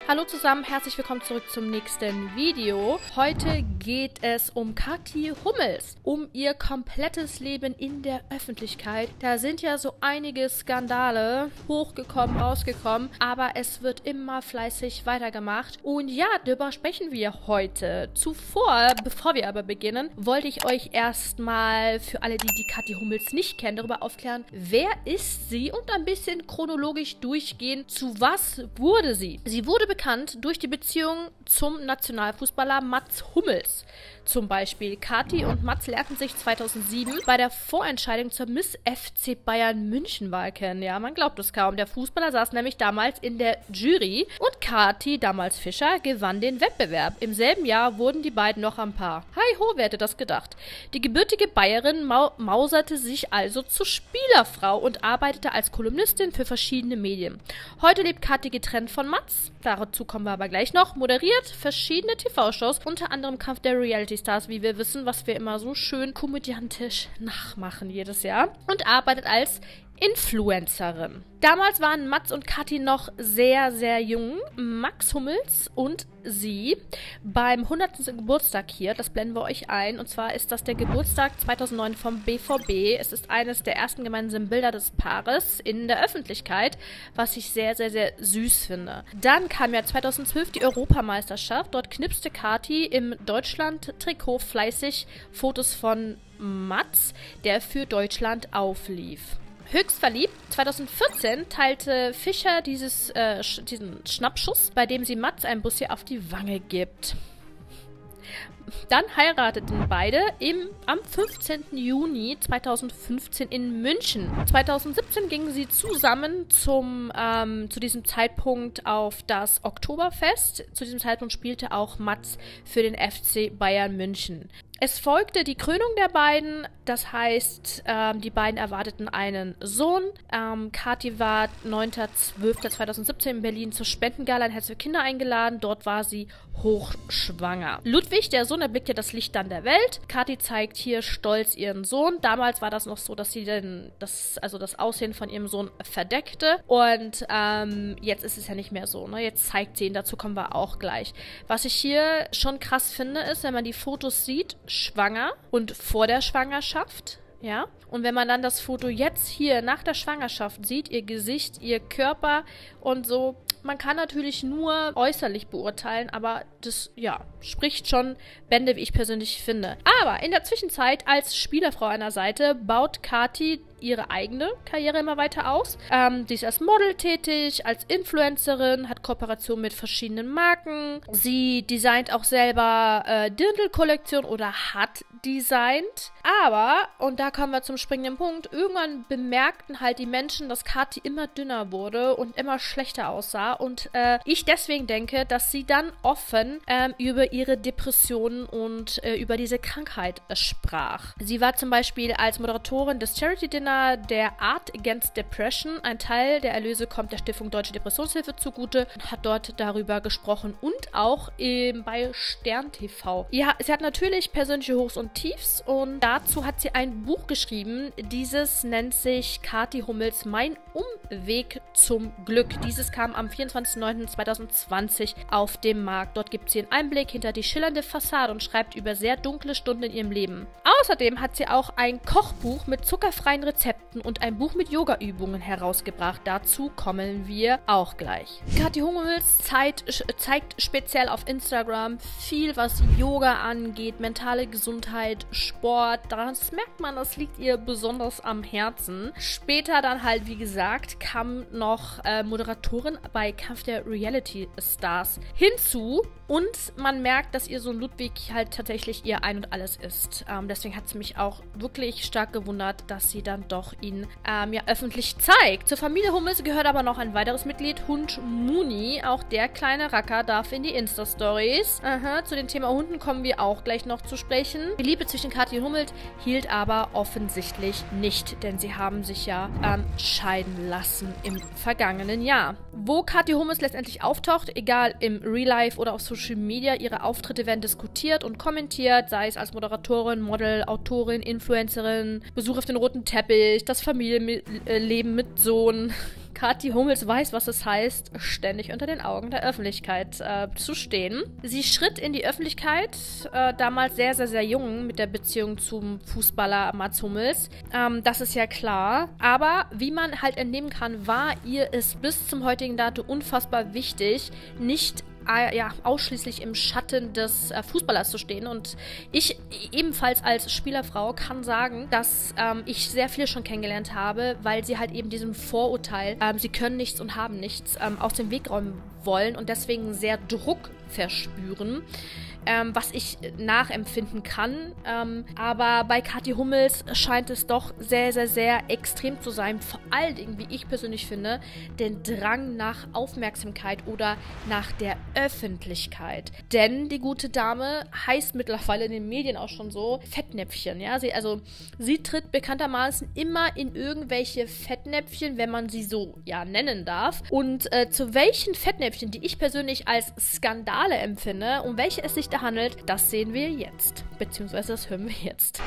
Hallo zusammen, herzlich willkommen zurück zum nächsten Video. Heute geht es um Kathi Hummels, um ihr komplettes Leben in der Öffentlichkeit. Da sind ja so einige Skandale hochgekommen, rausgekommen, aber es wird immer fleißig weitergemacht. Und ja, darüber sprechen wir heute. Bevor wir aber beginnen, wollte ich euch erstmal für alle, die Kathi Hummels nicht kennen, darüber aufklären, wer ist sie und ein bisschen chronologisch durchgehen, zu was wurde sie. Sie wurde bekannt durch die Beziehung zum Nationalfußballer Mats Hummels. Zum Beispiel Kathi und Mats lernten sich 2007 bei der Vorentscheidung zur Miss FC Bayern München-Wahl kennen. Ja, man glaubt es kaum. Der Fußballer saß nämlich damals in der Jury und Kathi, damals Fischer, gewann den Wettbewerb. Im selben Jahr wurden die beiden noch ein Paar. Hi ho, wer hätte das gedacht? Die gebürtige Bayerin mauserte sich also zur Spielerfrau und arbeitete als Kolumnistin für verschiedene Medien. Heute lebt Kathi getrennt von Mats. Dazu kommen wir aber gleich noch. Moderiert verschiedene TV-Shows, unter anderem Kampf der Reality-Stars, wie wir wissen, was wir immer so schön komödiantisch nachmachen jedes Jahr. Und arbeitet als Influencerin. Damals waren Mats und Kathi noch sehr, sehr jung. Max Hummels und sie beim 100. Geburtstag hier, das blenden wir euch ein. Und zwar ist das der Geburtstag 2009 vom BVB. Es ist eines der ersten gemeinsamen Bilder des Paares in der Öffentlichkeit, was ich sehr, sehr, sehr süß finde. Dann kam ja 2012 die Europameisterschaft. Dort knipste Kathi im Deutschland-Trikot fleißig Fotos von Mats, der für Deutschland auflief. Höchst verliebt. 2014 teilte Fischer diesen Schnappschuss, bei dem sie Mats ein Bussi auf die Wange gibt. Dann heirateten beide am 15. Juni 2015 in München. 2017 gingen sie zusammen zu diesem Zeitpunkt auf das Oktoberfest. Zu diesem Zeitpunkt spielte auch Mats für den FC Bayern München. Es folgte die Krönung der beiden, das heißt, die beiden erwarteten einen Sohn. Kathi war 9.12.2017 in Berlin zur Spendengala in Herz für Kinder eingeladen. Dort war sie hochschwanger. Ludwig, der Sohn, erblickte das Licht dann der Welt. Kathi zeigt hier stolz ihren Sohn. Damals war das noch so, dass sie das Aussehen von ihrem Sohn verdeckte. Und jetzt ist es ja nicht mehr so, ne? Jetzt zeigt sie ihn, dazu kommen wir auch gleich. Was ich hier schon krass finde, ist, wenn man die Fotos sieht, schwanger und vor der Schwangerschaft, ja. Und wenn man dann das Foto jetzt hier nach der Schwangerschaft sieht, ihr Gesicht, ihr Körper und so, man kann natürlich nur äußerlich beurteilen, aber das, ja, spricht schon Bände, wie ich persönlich finde. Aber in der Zwischenzeit als Spielerfrau an der Seite baut Kathi ihre eigene Karriere immer weiter aus. Sie ist als Model tätig, als Influencerin, hat Kooperation mit verschiedenen Marken. Sie designt auch selber Dirndl-Kollektion oder hat designt. Aber, und da kommen wir zum springenden Punkt, irgendwann bemerkten halt die Menschen, dass Kathi immer dünner wurde und immer schlechter aussah. Und ich deswegen denke, dass sie dann offen über ihre Depressionen und über diese Krankheit sprach. Sie war zum Beispiel als Moderatorin des Charity-Dinner der Art Against Depression. Ein Teil der Erlöse kommt der Stiftung Deutsche Depressionshilfe zugute und hat dort darüber gesprochen und auch bei Stern TV. Ja, sie hat natürlich persönliche Hochs und Tiefs und dazu hat sie ein Buch geschrieben. Dieses nennt sich Kathi Hummels Mein Umweg zum Glück. Dieses kam am 24.09.2020 auf dem Markt. Dort gibt sie einen Einblick hinter die schillernde Fassade und schreibt über sehr dunkle Stunden in ihrem Leben. Außerdem hat sie auch ein Kochbuch mit zuckerfreien Rezepten und ein Buch mit Yoga-Übungen herausgebracht. Dazu kommen wir auch gleich. Kathi Hummels zeigt speziell auf Instagram viel, was Yoga angeht, mentale Gesundheit, Sport. Das merkt man, das liegt ihr besonders am Herzen. Später dann halt, wie gesagt, kam noch Moderatorin bei Kampf der Reality Stars hinzu. Und man merkt, dass ihr Sohn Ludwig halt tatsächlich ihr Ein und Alles ist. Deswegen hat es mich auch wirklich stark gewundert, dass sie dann doch ihn ja öffentlich zeigt. Zur Familie Hummels gehört aber noch ein weiteres Mitglied, Hund Muni. Auch der kleine Racker darf in die Insta-Stories. Zu dem Thema Hunden kommen wir auch gleich noch zu sprechen. Die Liebe zwischen Kathi und Hummels hielt aber offensichtlich nicht, denn sie haben sich ja scheiden lassen im vergangenen Jahr. Wo Kathi Hummels letztendlich auftaucht, egal im Real Life oder auf Social Media, ihre Auftritte werden diskutiert und kommentiert, sei es als Moderatorin, Model, Autorin, Influencerin, Besuch auf den roten Teppich, das Familienleben mit Sohn, Kathi Hummels weiß, was es heißt, ständig unter den Augen der Öffentlichkeit zu stehen. Sie schritt in die Öffentlichkeit, damals sehr, sehr, sehr jung, mit der Beziehung zum Fußballer Mats Hummels. Das ist ja klar. Aber wie man halt entnehmen kann, war ihr es bis zum heutigen Datum unfassbar wichtig, nicht ausschließlich im Schatten des Fußballers zu stehen. Und ich ebenfalls als Spielerfrau kann sagen, dass ich sehr viel schon kennengelernt habe, weil sie halt eben diesem Vorurteil, sie können nichts und haben nichts, aus dem Weg räumen wollen und deswegen sehr Druck verspüren. Was ich nachempfinden kann. Aber bei Kathi Hummels scheint es doch sehr, sehr, sehr extrem zu sein. Vor allen Dingen, wie ich persönlich finde, den Drang nach Aufmerksamkeit oder nach der Öffentlichkeit. Denn die gute Dame heißt mittlerweile in den Medien auch schon so Fettnäpfchen. Ja? Sie tritt bekanntermaßen immer in irgendwelche Fettnäpfchen, wenn man sie so nennen darf. Und zu welchen Fettnäpfchen, die ich persönlich als Skandale empfinde, um welche es sich handelt, das sehen wir jetzt. Beziehungsweise das hören wir jetzt.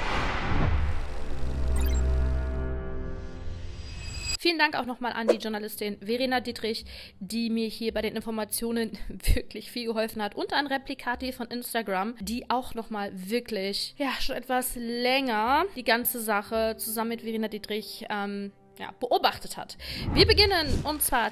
Vielen Dank auch nochmal an die Journalistin Verena Dietrich, die mir hier bei den Informationen wirklich viel geholfen hat. Und an Replicati von Instagram, die auch nochmal wirklich, schon etwas länger die ganze Sache zusammen mit Verena Dietrich beobachtet hat. Wir beginnen, und zwar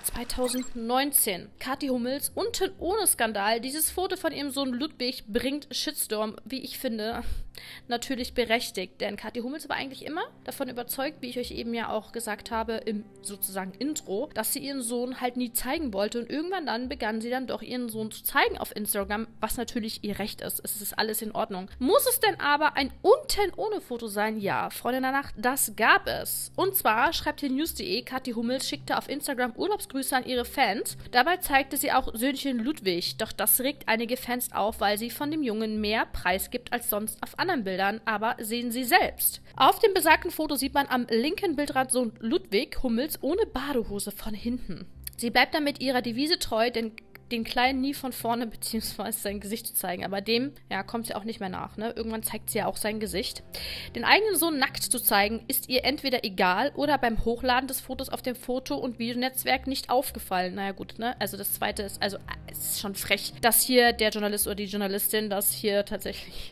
2019. Kathi Hummels, unten ohne Skandal. Dieses Foto von ihrem Sohn Ludwig bringt Shitstorm, wie ich finde, natürlich berechtigt. Denn Kathi Hummels war eigentlich immer davon überzeugt, wie ich euch eben ja auch gesagt habe, im sozusagen Intro, dass sie ihren Sohn halt nie zeigen wollte. Und irgendwann dann begann sie dann doch ihren Sohn zu zeigen auf Instagram, was natürlich ihr Recht ist. Es ist alles in Ordnung. Muss es denn aber ein unten ohne Foto sein? Ja, Freunde der Nacht, das gab es. Und zwar schreibt hier news.de, Kathi Hummels schickte auf Instagram Urlaubsgrüße an ihre Fans. Dabei zeigte sie auch Söhnchen Ludwig. Doch das regt einige Fans auf, weil sie von dem Jungen mehr preisgibt als sonst auf anderen Bildern. Aber sehen Sie selbst. Auf dem besagten Foto sieht man am linken Bildrand Sohn Ludwig Hummels ohne Badehose von hinten. Sie bleibt damit ihrer Devise treu, denn den Kleinen nie von vorne beziehungsweise sein Gesicht zu zeigen. Aber dem, kommt sie auch nicht mehr nach, ne? Irgendwann zeigt sie ja auch sein Gesicht. Den eigenen Sohn nackt zu zeigen, ist ihr entweder egal oder beim Hochladen des Fotos auf dem Foto- und Videonetzwerk nicht aufgefallen. Naja, gut, ne? Also das Zweite ist, es ist schon frech, dass hier der Journalist oder die Journalistin das hier tatsächlich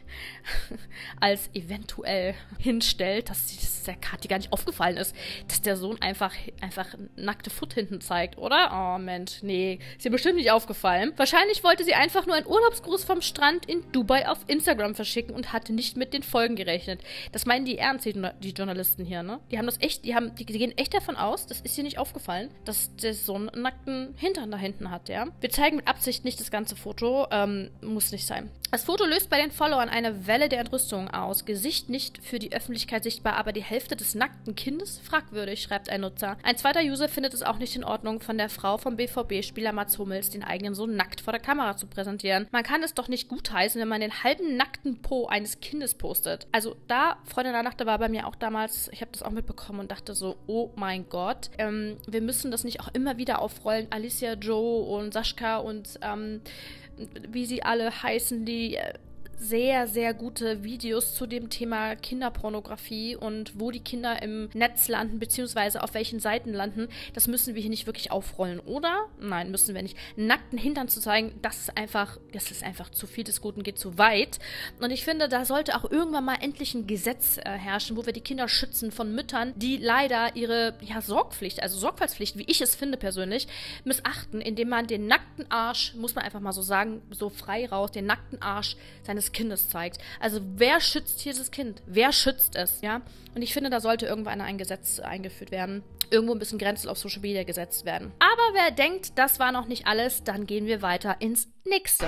als eventuell hinstellt, dass der Kathi gar nicht aufgefallen ist, dass der Sohn einfach nackte Foot hinten zeigt, oder? Oh, Mensch, nee, ist ihr bestimmt nicht aufgefallen. Wahrscheinlich wollte sie einfach nur einen Urlaubsgruß vom Strand in Dubai auf Instagram verschicken und hatte nicht mit den Folgen gerechnet. Das meinen die ernst, die Journalisten hier, ne? Die haben das echt, die gehen echt davon aus, das ist ihr nicht aufgefallen, dass der Sohn einen nackten Hintern da hinten hat, ja? Wir zeigen mit Absicht nicht das ganze Foto, muss nicht sein. Das Foto löst bei den Followern eine Welle der Entrüstung aus. Gesicht nicht für die Öffentlichkeit sichtbar, aber die Hälfte des nackten Kindes? Fragwürdig, schreibt ein Nutzer. Ein zweiter User findet es auch nicht in Ordnung, von der Frau vom BVB-Spieler Mats Hummels den eigenen Sohn nackt vor der Kamera zu präsentieren. Man kann es doch nicht gutheißen, wenn man den halben nackten Po eines Kindes postet. Also da, Freunde der Nacht, da war bei mir auch damals, ich habe das auch mitbekommen und dachte so, oh mein Gott, wir müssen das nicht auch immer wieder aufrollen. Alicia Joe und Sascha und wie sie alle heißen, die sehr, sehr gute Videos zu dem Thema Kinderpornografie und wo die Kinder im Netz landen, beziehungsweise auf welchen Seiten landen, das müssen wir hier nicht wirklich aufrollen, oder? Nein, müssen wir nicht. Nackten Hintern zu zeigen, das ist einfach zu viel des Guten, geht zu weit. Und ich finde, da sollte auch irgendwann mal endlich ein Gesetz herrschen, wo wir die Kinder schützen von Müttern, die leider ihre Sorgfaltspflicht, wie ich es finde persönlich, missachten, indem man den nackten Arsch, muss man einfach mal so sagen, so frei raus, den nackten Arsch seines Kindes zeigt. Also wer schützt hier das Kind? Wer schützt es? Ja? Und ich finde, da sollte irgendwann ein Gesetz eingeführt werden. Irgendwo ein bisschen Grenzen auf Social Media gesetzt werden. Aber wer denkt, das war noch nicht alles, dann gehen wir weiter ins nächste.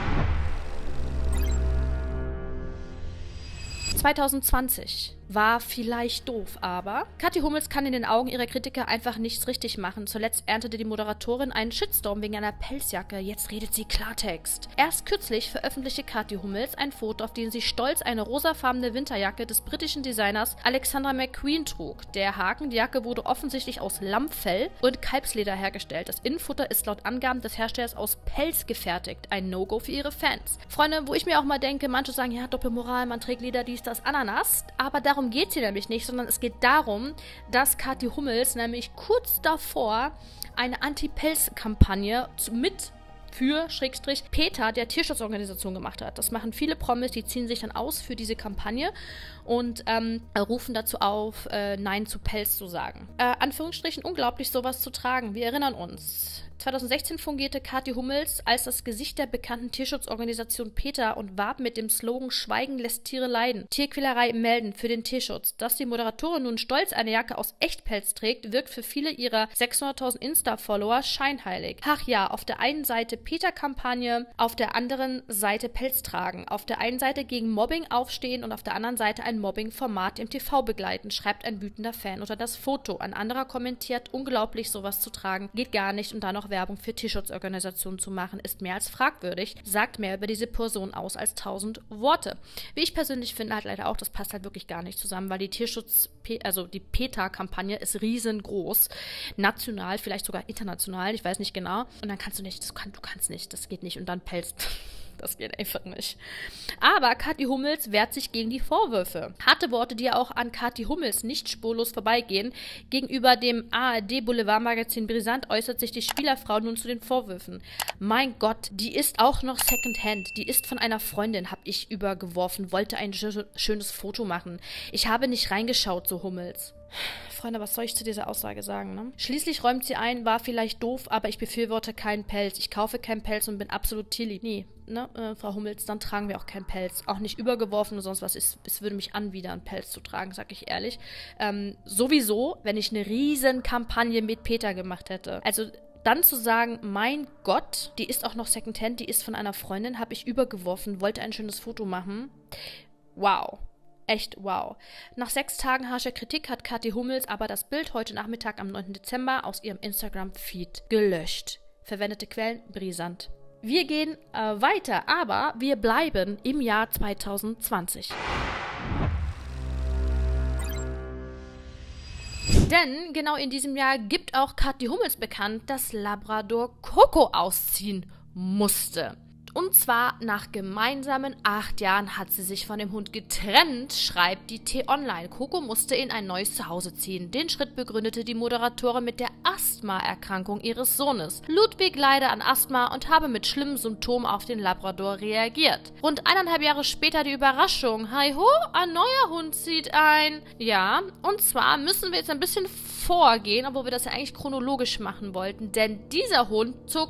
2020 war vielleicht doof, aber Kathi Hummels kann in den Augen ihrer Kritiker einfach nichts richtig machen. Zuletzt erntete die Moderatorin einen Shitstorm wegen einer Pelzjacke. Jetzt redet sie Klartext. Erst kürzlich veröffentlichte Kathi Hummels ein Foto, auf dem sie stolz eine rosafarbene Winterjacke des britischen Designers Alexander McQueen trug. Der Haken, die Jacke wurde offensichtlich aus Lammfell und Kalbsleder hergestellt. Das Innenfutter ist laut Angaben des Herstellers aus Pelz gefertigt. Ein No-Go für ihre Fans. Freunde, wo ich mir auch mal denke, manche sagen, ja, Doppelmoral, man trägt Leder, dies, das, Ananas, aber da darum geht es hier nämlich nicht, sondern es geht darum, dass Kathi Hummels nämlich kurz davor eine Anti-Pelz-Kampagne für Peter, der Tierschutzorganisation, gemacht hat. Das machen viele Promis, die ziehen sich dann aus für diese Kampagne und rufen dazu auf, Nein zu Pelz zu sagen. Anführungsstrichen unglaublich, sowas zu tragen. Wir erinnern uns. 2016 fungierte Kathi Hummels als das Gesicht der bekannten Tierschutzorganisation PETA und warb mit dem Slogan „Schweigen lässt Tiere leiden. Tierquälerei melden für den Tierschutz“. Dass die Moderatorin nun stolz eine Jacke aus Echtpelz trägt, wirkt für viele ihrer 600.000 Insta-Follower scheinheilig. Ach ja, auf der einen Seite PETA-Kampagne, auf der anderen Seite Pelz tragen. Auf der einen Seite gegen Mobbing aufstehen und auf der anderen Seite ein Mobbing-Format im TV begleiten, schreibt ein wütender Fan unter das Foto. Ein anderer kommentiert: unglaublich, sowas zu tragen, geht gar nicht, und dann noch Werbung für Tierschutzorganisationen zu machen, ist mehr als fragwürdig, sagt mehr über diese Person aus als 1000 Worte. Wie ich persönlich finde, halt leider auch, das passt halt wirklich gar nicht zusammen, weil die die PETA-Kampagne ist riesengroß, national, vielleicht sogar international, ich weiß nicht genau, und dann kannst du nicht, du kannst nicht, das geht nicht, und dann Pelz. Das geht einfach nicht. Aber Kathi Hummels wehrt sich gegen die Vorwürfe. Harte Worte, die auch an Kathi Hummels nicht spurlos vorbeigehen. Gegenüber dem ARD-Boulevardmagazin Brisant äußert sich die Spielerfrau nun zu den Vorwürfen. Mein Gott, die ist auch noch Secondhand. Die ist von einer Freundin, hab ich übergeworfen, wollte ein schönes Foto machen. Ich habe nicht reingeschaut, so Hummels. Freunde, was soll ich zu dieser Aussage sagen, ne? Schließlich räumt sie ein, war vielleicht doof, aber ich befürworte keinen Pelz. Ich kaufe keinen Pelz und bin absolut tierlieb. Nee, ne, Frau Hummels, dann tragen wir auch keinen Pelz. Auch nicht übergeworfen oder sonst was. Es würde mich anwidern, Pelz zu tragen, sag ich ehrlich. Sowieso, wenn ich eine riesen Kampagne mit Peter gemacht hätte. Also dann zu sagen, mein Gott, die ist auch noch Secondhand, die ist von einer Freundin, habe ich übergeworfen, wollte ein schönes Foto machen. Wow. Echt wow. Nach 6 Tagen harscher Kritik hat Kathi Hummels aber das Bild heute Nachmittag am 9. Dezember aus ihrem Instagram-Feed gelöscht. Verwendete Quellen: Brisant. Wir gehen weiter, aber wir bleiben im Jahr 2020. Denn genau in diesem Jahr gibt auch Kathi Hummels bekannt, dass Labrador Coco ausziehen musste. Und zwar nach gemeinsamen 8 Jahren hat sie sich von dem Hund getrennt, schreibt die T-Online. Coco musste in ein neues Zuhause ziehen. Den Schritt begründete die Moderatorin mit der Asthmaerkrankung ihres Sohnes. Ludwig leide an Asthma und habe mit schlimmen Symptomen auf den Labrador reagiert. Rund 1,5 Jahre später die Überraschung: Hi ho, ein neuer Hund zieht ein. Ja, und zwar müssen wir jetzt ein bisschen vorgehen, obwohl wir das ja eigentlich chronologisch machen wollten, denn dieser Hund zog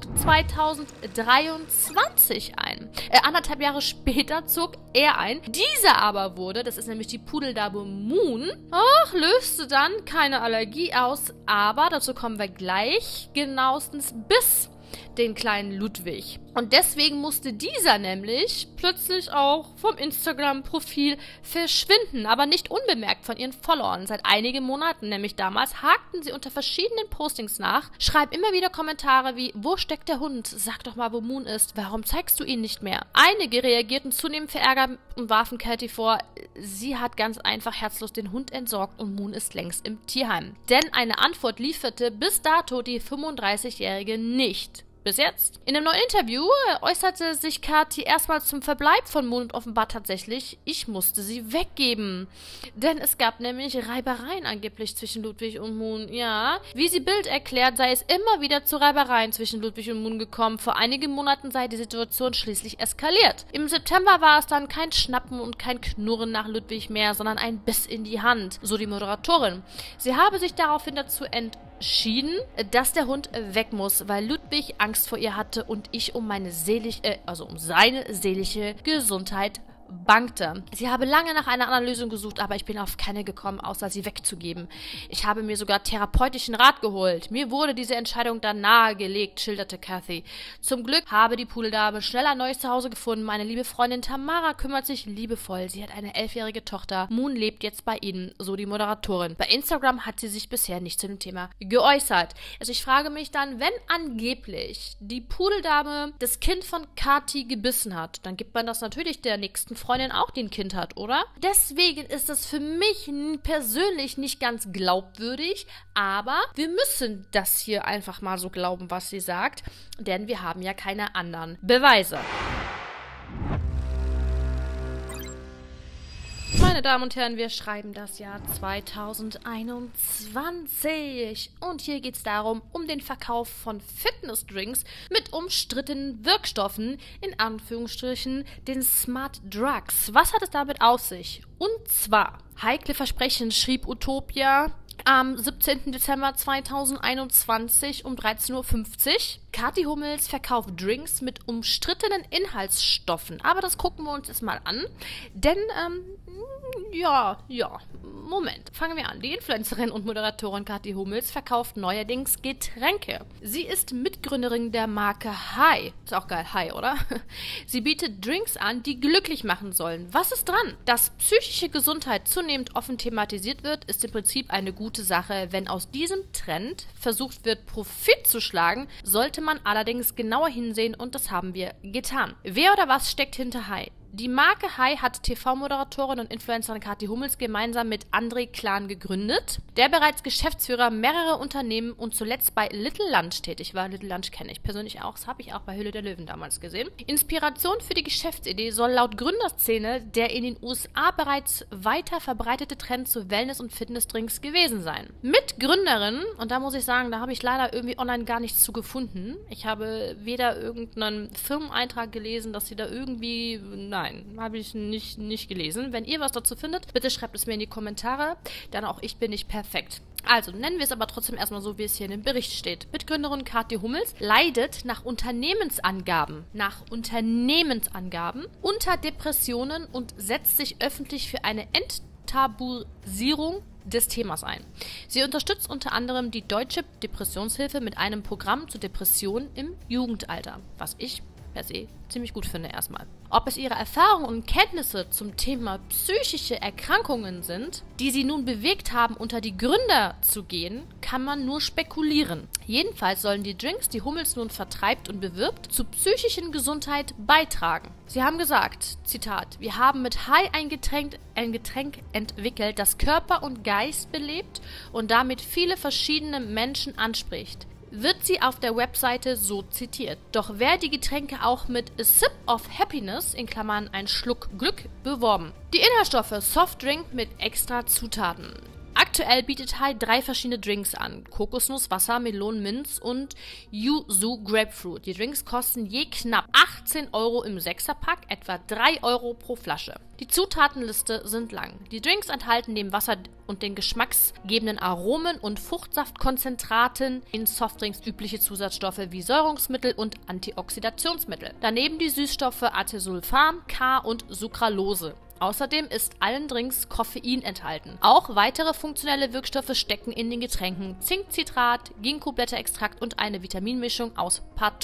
2023 ein. 1,5 Jahre später zog er ein. Dieser aber wurde, das ist nämlich die Pudeldame Moon, löste dann keine Allergie aus, aber dazu kommen wir gleich, genauestens bis den kleinen Ludwig. Und deswegen musste dieser nämlich plötzlich auch vom Instagram-Profil verschwinden, aber nicht unbemerkt von ihren Followern. Seit einigen Monaten, nämlich damals, hakten sie unter verschiedenen Postings nach, schreiben immer wieder Kommentare wie: Wo steckt der Hund? Sag doch mal, wo Moon ist. Warum zeigst du ihn nicht mehr? Einige reagierten zunehmend verärgert und warfen Kathi vor, sie hat ganz einfach herzlos den Hund entsorgt und Moon ist längst im Tierheim. Denn eine Antwort lieferte bis dato die 35-Jährige nicht. Bis jetzt. In einem neuen Interview äußerte sich Kathi erstmals zum Verbleib von Moon und offenbar tatsächlich: Ich musste sie weggeben. Denn es gab nämlich Reibereien angeblich zwischen Ludwig und Moon. Ja, wie sie Bild erklärt, sei es immer wieder zu Reibereien zwischen Ludwig und Moon gekommen. Vor einigen Monaten sei die Situation schließlich eskaliert. Im September war es dann kein Schnappen und kein Knurren nach Ludwig mehr, sondern ein Biss in die Hand, so die Moderatorin. Sie habe sich daraufhin dazu entschieden, dass der Hund weg muss, weil Ludwig Angst vor ihr hatte und ich um seine seelische Gesundheit bangte. Sie habe lange nach einer anderen Lösung gesucht, aber ich bin auf keine gekommen, außer sie wegzugeben. Ich habe mir sogar therapeutischen Rat geholt. Mir wurde diese Entscheidung dann nahegelegt, schilderte Kathi. Zum Glück habe die Pudeldame schnell ein neues Zuhause gefunden. Meine liebe Freundin Tamara kümmert sich liebevoll. Sie hat eine 11-jährige Tochter. Moon lebt jetzt bei ihnen, so die Moderatorin. Bei Instagram hat sie sich bisher nicht zu dem Thema geäußert. Also ich frage mich dann, wenn angeblich die Pudeldame das Kind von Kathi gebissen hat, dann gibt man das natürlich der nächsten Freundin auch, die ein Kind hat, oder? Deswegen ist das für mich persönlich nicht ganz glaubwürdig, aber wir müssen das hier einfach mal so glauben, was sie sagt, denn wir haben ja keine anderen Beweise. Meine Meine Damen und Herren, wir schreiben das Jahr 2021 und hier geht es darum, um den Verkauf von Fitnessdrinks mit umstrittenen Wirkstoffen, in Anführungsstrichen den Smart Drugs. Was hat es damit auf sich? Und zwar, heikle Versprechen schrieb Utopia am 17. Dezember 2021 um 13:50 Uhr. Kathi Hummels verkauft Drinks mit umstrittenen Inhaltsstoffen. Aber das gucken wir uns jetzt mal an. Denn, Moment. Fangen wir an. Die Influencerin und Moderatorin Kathi Hummels verkauft neuerdings Getränke. Sie ist Mitgründerin der Marke Hi. Ist auch geil, Hi, oder? Sie bietet Drinks an, die glücklich machen sollen. Was ist dran? Dass psychische Gesundheit zunehmend offen thematisiert wird, ist im Prinzip eine gute Sache. Wenn aus diesem Trend versucht wird, Profit zu schlagen, sollte man allerdings genauer hinsehen und das haben wir getan. Wer oder was steckt hinter Hi? Die Marke Hi hat TV-Moderatorin und Influencerin Kathi Hummels gemeinsam mit André Klan gegründet, der bereits Geschäftsführer mehrerer Unternehmen und zuletzt bei Little Lunch tätig war. Little Lunch kenne ich persönlich auch, das habe ich auch bei Höhle der Löwen damals gesehen. Inspiration für die Geschäftsidee soll laut Gründerszene der in den USA bereits weiter verbreitete Trend zu Wellness- und Fitnessdrinks gewesen sein. Mitgründerin, und da muss ich sagen, da habe ich leider irgendwie online gar nichts zu gefunden. Ich habe weder irgendeinen Firmeneintrag gelesen, dass sie da irgendwie... Nein, habe ich nicht gelesen. Wenn ihr was dazu findet, bitte schreibt es mir in die Kommentare, denn auch ich bin nicht perfekt. Also, nennen wir es aber trotzdem erstmal so, wie es hier in dem Bericht steht. Mitgründerin Kathi Hummels leidet nach Unternehmensangaben unter Depressionen und setzt sich öffentlich für eine Enttabuisierung des Themas ein. Sie unterstützt unter anderem die Deutsche Depressionshilfe mit einem Programm zur Depression im Jugendalter, was ich per se ziemlich gut finde erstmal. Ob es ihre Erfahrungen und Kenntnisse zum Thema psychische Erkrankungen sind, die sie nun bewegt haben, unter die Gründer zu gehen, kann man nur spekulieren. Jedenfalls sollen die Drinks, die Hummels nun vertreibt und bewirbt, zur psychischen Gesundheit beitragen. Sie haben gesagt, Zitat, wir haben mit Hi ein Getränk entwickelt, das Körper und Geist belebt und damit viele verschiedene Menschen anspricht. Wird sie auf der Webseite so zitiert. Doch wer die Getränke auch mit A Sip of Happiness, in Klammern ein Schluck Glück, beworben. Die Inhaltsstoffe Softdrink mit extra Zutaten. Aktuell bietet Hi 3 verschiedene Drinks an. Kokosnuss, Wasser, Melonen, Minz und Yuzu Grapefruit. Die Drinks kosten je knapp 18 € im 6er-Pack, etwa 3 € pro Flasche. Die Zutatenliste sind lang. Die Drinks enthalten neben Wasser und den geschmacksgebenden Aromen und Fruchtsaftkonzentraten in Softdrinks übliche Zusatzstoffe wie Säurungsmittel und Antioxidationsmittel. Daneben die Süßstoffe Acesulfam, K und Sucralose. Außerdem ist allen Drinks Koffein enthalten. Auch weitere funktionelle Wirkstoffe stecken in den Getränken. Zinkcitrat, Ginkgo-Blätterextrakt und eine Vitaminmischung aus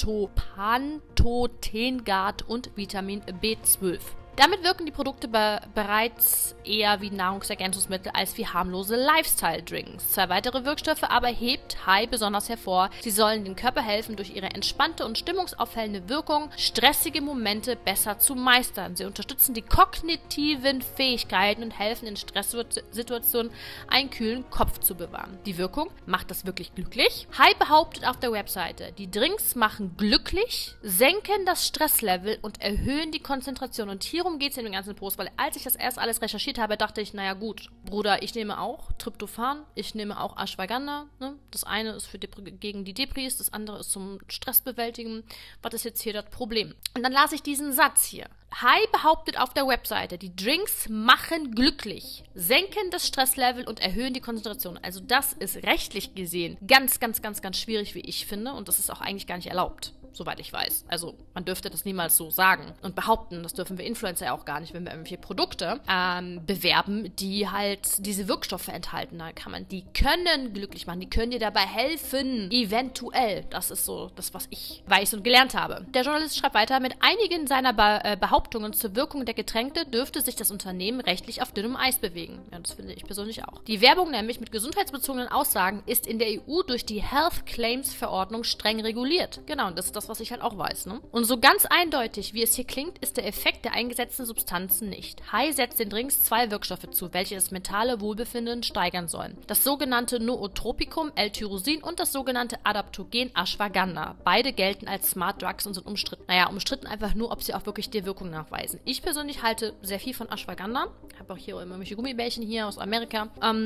Pantothengat und Vitamin B12. Damit wirken die Produkte bereits eher wie Nahrungsergänzungsmittel als wie harmlose Lifestyle-Drinks. 2 weitere Wirkstoffe aber hebt Hi besonders hervor. Sie sollen dem Körper helfen, durch ihre entspannte und stimmungsaufhellende Wirkung stressige Momente besser zu meistern. Sie unterstützen die kognitiven Fähigkeiten und helfen in Stresssituationen einen kühlen Kopf zu bewahren. Die Wirkung, macht das wirklich glücklich? Hi behauptet auf der Webseite, die Drinks machen glücklich, senken das Stresslevel und erhöhen die Konzentration. Und hierum geht es in dem ganzen Post, weil als ich das erst alles recherchiert habe, dachte ich, naja gut, Bruder, ich nehme auch Tryptophan, ich nehme auch Ashwagandha, ne? Das eine ist gegen die Depris, das andere ist zum Stressbewältigen. Was ist jetzt hier das Problem? Und dann las ich diesen Satz hier. Hi behauptet auf der Webseite, die Drinks machen glücklich, senken das Stresslevel und erhöhen die Konzentration. Also das ist rechtlich gesehen ganz, ganz, ganz, ganz schwierig, wie ich finde. Und das ist auch eigentlich gar nicht erlaubt, soweit ich weiß. Also man dürfte das niemals so sagen und behaupten. Das dürfen wir Influencer ja auch gar nicht, wenn wir irgendwelche Produkte bewerben, die halt diese Wirkstoffe enthalten. Da kann man, die können glücklich machen, die können dir dabei helfen, eventuell. Das ist so das, was ich weiß und gelernt habe. Der Journalist schreibt weiter, mit einigen seiner Behauptungen zur Wirkung der Getränke dürfte sich das Unternehmen rechtlich auf dünnem Eis bewegen. Ja, das finde ich persönlich auch. Die Werbung nämlich mit gesundheitsbezogenen Aussagen ist in der EU durch die Health Claims Verordnung streng reguliert. Genau, und das ist das, was ich halt auch weiß, ne? Und so ganz eindeutig, wie es hier klingt, ist der Effekt der eingesetzten Substanzen nicht. Hai setzt den Drinks 2 Wirkstoffe zu, welche das mentale Wohlbefinden steigern sollen. Das sogenannte Nootropikum L-Tyrosin und das sogenannte Adaptogen Ashwagandha. Beide gelten als Smart Drugs und sind umstritten. Naja, umstritten einfach nur, ob sie auch wirklich die Wirkung nachweisen. Ich persönlich halte sehr viel von Ashwagandha. Ich habe auch hier immer welche Gummibärchen hier aus Amerika.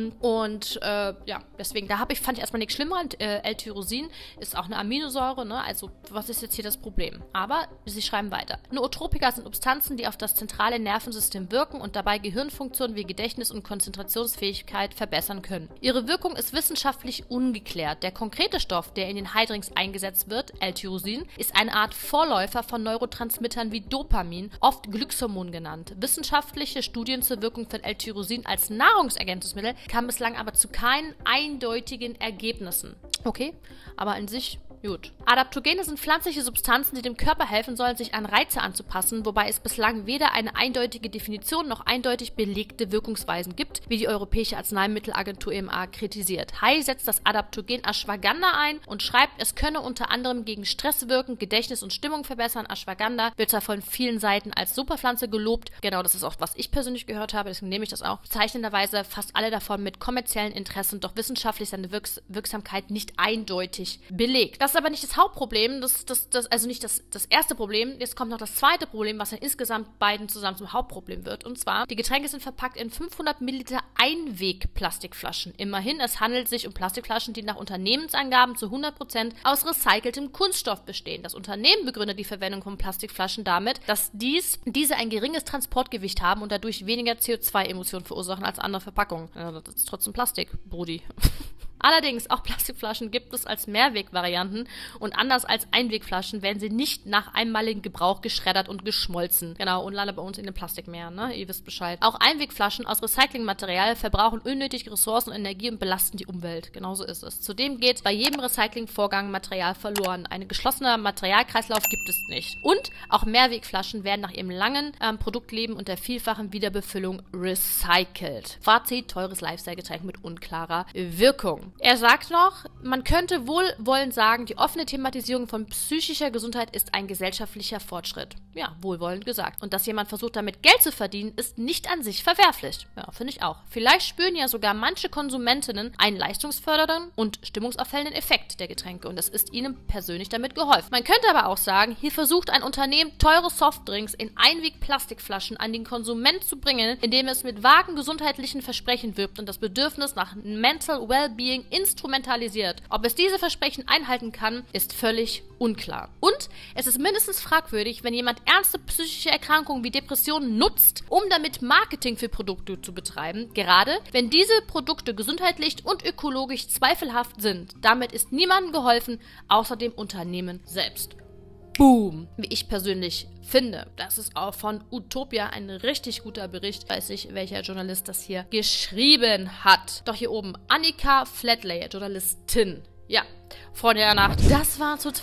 Ja, deswegen, fand ich erstmal nichts schlimmer. L-Tyrosin ist auch eine Aminosäure, ne? Also, was ist jetzt hier das Problem? Aber sie schreiben weiter. Nootropika sind Substanzen, die auf das zentrale Nervensystem wirken und dabei Gehirnfunktionen wie Gedächtnis und Konzentrationsfähigkeit verbessern können. Ihre Wirkung ist wissenschaftlich ungeklärt. Der konkrete Stoff, der in den Heidrinks eingesetzt wird, L-Tyrosin, ist eine Art Vorläufer von Neurotransmittern wie Dopamin, oft Glückshormon genannt. Wissenschaftliche Studien zur Wirkung von L-Tyrosin als Nahrungsergänzungsmittel kamen bislang aber zu keinen eindeutigen Ergebnissen. Okay, aber an sich gut. Adaptogene sind pflanzliche Substanzen, die dem Körper helfen sollen, sich an Reize anzupassen, wobei es bislang weder eine eindeutige Definition noch eindeutig belegte Wirkungsweisen gibt, wie die Europäische Arzneimittelagentur EMA kritisiert. Hai setzt das Adaptogen Ashwagandha ein und schreibt, es könne unter anderem gegen Stress wirken, Gedächtnis und Stimmung verbessern. Ashwagandha wird zwar von vielen Seiten als Superpflanze gelobt, genau, das ist auch, was ich persönlich gehört habe, deswegen nehme ich das auch. Bezeichnenderweise fast alle davon mit kommerziellen Interessen, doch wissenschaftlich seine Wirksamkeit nicht eindeutig belegt. Das ist aber nicht das Hauptproblem, also nicht das erste Problem. Jetzt kommt noch das zweite Problem, was dann insgesamt beiden zusammen zum Hauptproblem wird. Und zwar, die Getränke sind verpackt in 500 Milliliter Einweg-Plastikflaschen. Immerhin, es handelt sich um Plastikflaschen, die nach Unternehmensangaben zu 100% aus recyceltem Kunststoff bestehen. Das Unternehmen begründet die Verwendung von Plastikflaschen damit, dass diese ein geringes Transportgewicht haben und dadurch weniger CO2-Emissionen verursachen als andere Verpackungen. Ja, das ist trotzdem Plastik, Brudi. Allerdings, auch Plastikflaschen gibt es als Mehrwegvarianten und anders als Einwegflaschen werden sie nicht nach einmaligem Gebrauch geschreddert und geschmolzen. Genau, und landen bei uns in den Plastikmeeren, ne? Ihr wisst Bescheid. Auch Einwegflaschen aus Recyclingmaterial verbrauchen unnötig Ressourcen und Energie und belasten die Umwelt. Genauso ist es. Zudem geht bei jedem Recyclingvorgang Material verloren. Ein geschlossener Materialkreislauf gibt es nicht. Und auch Mehrwegflaschen werden nach ihrem langen Produktleben und der vielfachen Wiederbefüllung recycelt. Fazit, teures Lifestyle-Getränk mit unklarer Wirkung. Er sagt noch, man könnte wohlwollend sagen, die offene Thematisierung von psychischer Gesundheit ist ein gesellschaftlicher Fortschritt. Ja, wohlwollend gesagt. Und dass jemand versucht, damit Geld zu verdienen, ist nicht an sich verwerflich. Ja, finde ich auch. Vielleicht spüren ja sogar manche Konsumentinnen einen leistungsfördernden und stimmungsaufhellenden Effekt der Getränke und es ist ihnen persönlich damit geholfen. Man könnte aber auch sagen, hier versucht ein Unternehmen, teure Softdrinks in Einweg-Plastikflaschen an den Konsument zu bringen, indem es mit vagen gesundheitlichen Versprechen wirbt und das Bedürfnis nach Mental Wellbeing instrumentalisiert. Ob es diese Versprechen einhalten kann, ist völlig unklar. Und es ist mindestens fragwürdig, wenn jemand ernste psychische Erkrankungen wie Depressionen nutzt, um damit Marketing für Produkte zu betreiben, gerade wenn diese Produkte gesundheitlich und ökologisch zweifelhaft sind. Damit ist niemandem geholfen, außer dem Unternehmen selbst. Boom! Wie ich persönlich finde. Das ist auch von Utopia ein richtig guter Bericht. Weiß ich, welcher Journalist das hier geschrieben hat. Doch hier oben Annika Flatley, Journalistin. Ja, Freunde der Nacht. Das war zu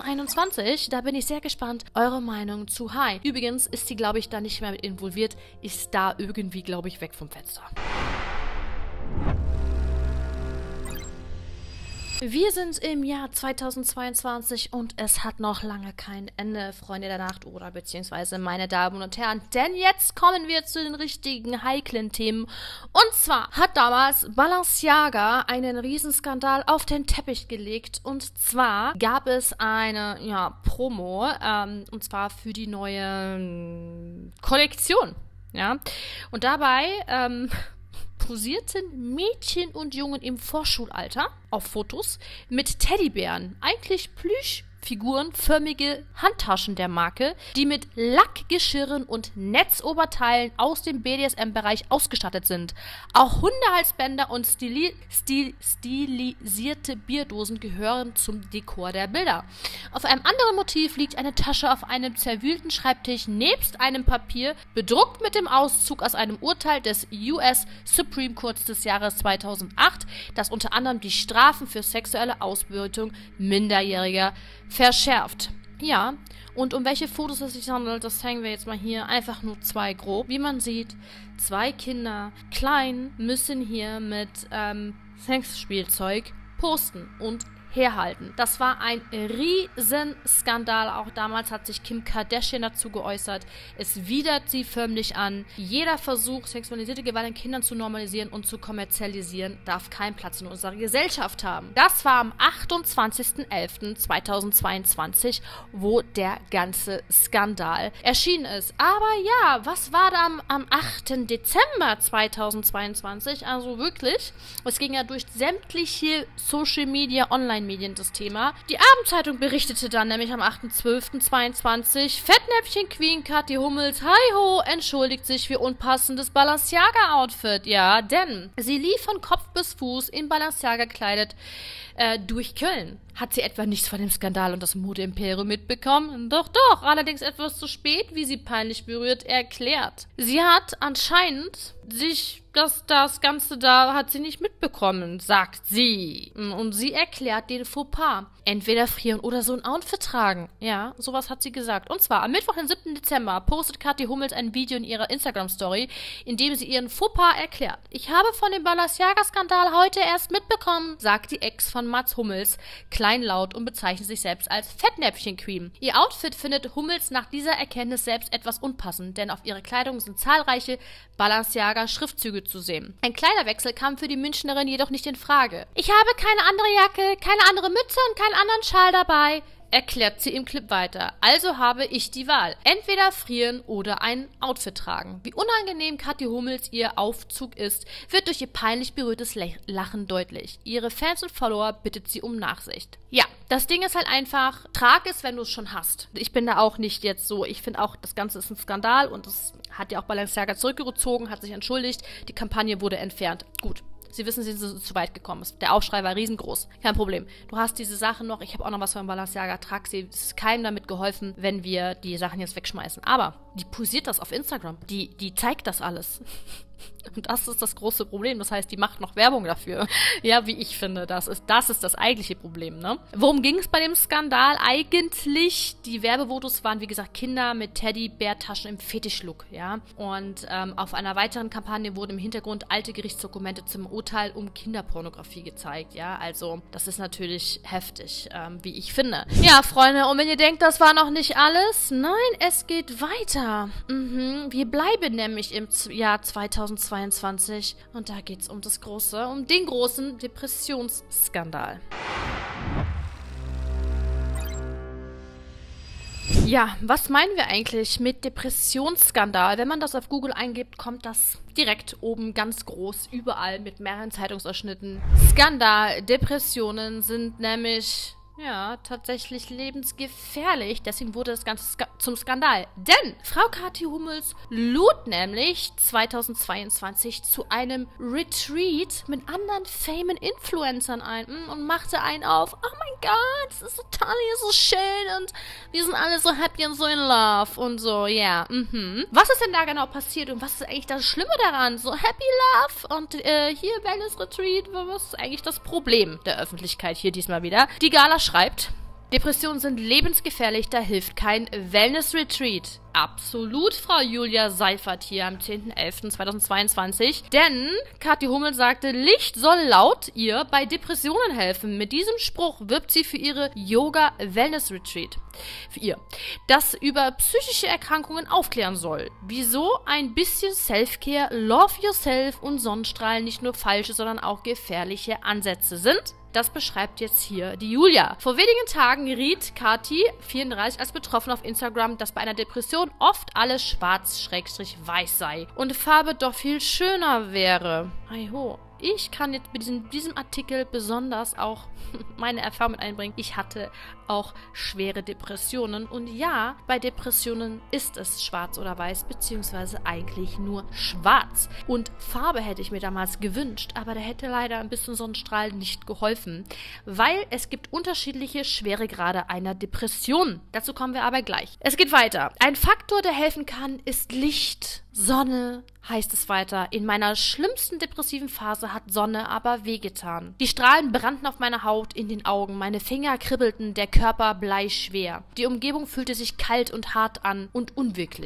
2021. Da bin ich sehr gespannt. Eure Meinung zu Hai. Übrigens ist sie, glaube ich, da nicht mehr mit involviert. Ist da irgendwie, glaube ich, weg vom Fenster. Wir sind im Jahr 2022 und es hat noch lange kein Ende, Freunde der Nacht oder beziehungsweise meine Damen und Herren. Denn jetzt kommen wir zu den richtigen heiklen Themen. Und zwar hat damals Balenciaga einen Riesenskandal auf den Teppich gelegt. Und zwar gab es eine Promo, und zwar für die neue Kollektion. Ja, und dabei posierten Mädchen und Jungen im Vorschulalter auf Fotos mit Teddybären, eigentlich plüschfigurenförmige Handtaschen der Marke, die mit Lackgeschirren und Netzoberteilen aus dem BDSM-Bereich ausgestattet sind. Auch Hundehalsbänder und stilisierte Bierdosen gehören zum Dekor der Bilder. Auf einem anderen Motiv liegt eine Tasche auf einem zerwühlten Schreibtisch nebst einem Papier, bedruckt mit dem Auszug aus einem Urteil des US Supreme Court des Jahres 2008, das unter anderem die Strafen für sexuelle Ausbeutung Minderjähriger verschärft. Ja, und um welche Fotos es sich handelt, das zeigen wir jetzt mal hier. Einfach nur zwei grob. Wie man sieht, zwei Kinder, klein, müssen hier mit Sexspielzeug posten und herhalten. Das war ein Riesenskandal. Auch damals hat sich Kim Kardashian dazu geäußert. Es widert sie förmlich an. Jeder Versuch, sexualisierte Gewalt an Kindern zu normalisieren und zu kommerzialisieren, darf keinen Platz in unserer Gesellschaft haben. Das war am 28.11.2022, wo der ganze Skandal erschienen ist. Aber ja, was war da am 8. Dezember 2022? Also wirklich, es ging ja durch sämtliche Social Media, Online-Medien das Thema. Die Abendzeitung berichtete dann nämlich am 8.12.22, Fettnäpfchen Queen Kathi Hummels, hi-ho, entschuldigt sich für unpassendes Balenciaga-Outfit. Ja, denn sie lief von Kopf bis Fuß in Balenciaga gekleidet durch Köln. Hat sie etwa nichts von dem Skandal und das Modeimperium mitbekommen? Doch, doch, allerdings etwas zu spät, wie sie peinlich berührt erklärt. Sie hat anscheinend das Ganze da hat sie nicht mitbekommen, sagt sie. Und sie erklärt den Fauxpas. Entweder frieren oder so ein Outfit tragen. Ja, sowas hat sie gesagt. Und zwar am Mittwoch, den 7. Dezember, postet Kathi Hummels ein Video in ihrer Instagram-Story, in dem sie ihren Fauxpas erklärt. Ich habe von dem Balenciaga-Skandal heute erst mitbekommen, sagt die Ex von Mats Hummels, kleinlaut und bezeichnet sich selbst als Fettnäpfchen-Queen. Ihr Outfit findet Hummels nach dieser Erkenntnis selbst etwas unpassend, denn auf ihrer Kleidung sind zahlreiche Balenciaga-Schriftzüge zu sehen. Ein Kleiderwechsel kam für die Münchnerin jedoch nicht in Frage. Ich habe keine andere Jacke, keine andere Mütze und keinen anderen Schal dabei, erklärt sie im Clip weiter. Also habe ich die Wahl. Entweder frieren oder ein Outfit tragen. Wie unangenehm Kathi Hummels ihr Aufzug ist, wird durch ihr peinlich berührtes Lachen deutlich. Ihre Fans und Follower bittet sie um Nachsicht. Ja, das Ding ist halt einfach, trag es, wenn du es schon hast. Ich bin da auch nicht jetzt so, ich finde auch, das Ganze ist ein Skandal und das hat ja auch Balenciaga zurückgezogen, hat sich entschuldigt, die Kampagne wurde entfernt. Gut. Sie wissen, sie sind zu weit gekommen. Der Aufschrei war riesengroß. Kein Problem. Du hast diese Sachen noch. Ich habe auch noch was von Balenciaga. Trag sie. Es ist keinem damit geholfen, wenn wir die Sachen jetzt wegschmeißen. Aber die posiert das auf Instagram. Die zeigt das alles. Und das ist das große Problem. Das heißt, die macht noch Werbung dafür. Ja, wie ich finde, das ist das eigentliche Problem, ne? Worum ging es bei dem Skandal eigentlich? Die Werbefotos waren, wie gesagt, Kinder mit Teddybär-Taschen im Fetischlook, ja? Und auf einer weiteren Kampagne wurden im Hintergrund alte Gerichtsdokumente zum Urteil um Kinderpornografie gezeigt, ja? Also, das ist natürlich heftig, wie ich finde. Ja, Freunde, und wenn ihr denkt, das war noch nicht alles, nein, es geht weiter. Wir bleiben nämlich im Jahr 2022 und da geht es um den großen Depressionsskandal. Ja, was meinen wir eigentlich mit Depressionsskandal? Wenn man das auf Google eingibt, kommt das direkt oben ganz groß, überall mit mehreren Zeitungsausschnitten. Skandal, Depressionen sind nämlich ja, tatsächlich lebensgefährlich. Deswegen wurde das Ganze zum Skandal. Denn Frau Kathi Hummels lud nämlich 2022 zu einem Retreat mit anderen famen Influencern ein und machte einen auf. Oh mein Gott, es ist so toll, hier ist so schön und wir sind alle so happy und so in love und so, ja. Was ist denn da genau passiert und was ist eigentlich das Schlimme daran? So happy love und hier Wellness Retreat, was ist eigentlich das Problem der Öffentlichkeit hier diesmal wieder? Die Gala schreibt, Depressionen sind lebensgefährlich, da hilft kein Wellness-Retreat. Absolut, Frau Julia Seifert hier am 10.11.2022. Denn Kathi Hummels sagte, Licht soll laut ihr bei Depressionen helfen. Mit diesem Spruch wirbt sie für ihre Yoga-Wellness-Retreat. Für ihr. Das über psychische Erkrankungen aufklären soll. Wieso ein bisschen Self-Care, Love Yourself und Sonnenstrahlen nicht nur falsche, sondern auch gefährliche Ansätze sind? Das beschreibt jetzt hier die Julia. Vor wenigen Tagen riet Kathi, 34, als Betroffene auf Instagram, dass bei einer Depression oft alles schwarz-weiß sei und Farbe doch viel schöner wäre. Aiho. Ich kann jetzt mit diesem Artikel besonders auch meine Erfahrung mit einbringen. Ich hatte auch schwere Depressionen. Und ja, bei Depressionen ist es schwarz oder weiß, beziehungsweise eigentlich nur schwarz. Und Farbe hätte ich mir damals gewünscht, aber da hätte leider ein bisschen Sonnenstrahl nicht geholfen, weil es gibt unterschiedliche Schweregrade einer Depression. Dazu kommen wir aber gleich. Es geht weiter. Ein Faktor, der helfen kann, ist Licht. Sonne, heißt es weiter. In meiner schlimmsten depressiven Phase hat Sonne aber wehgetan. Die Strahlen brannten auf meiner Haut, in den Augen, meine Finger kribbelten, der Körper bleischwer. Die Umgebung fühlte sich kalt und hart an und unwirklich.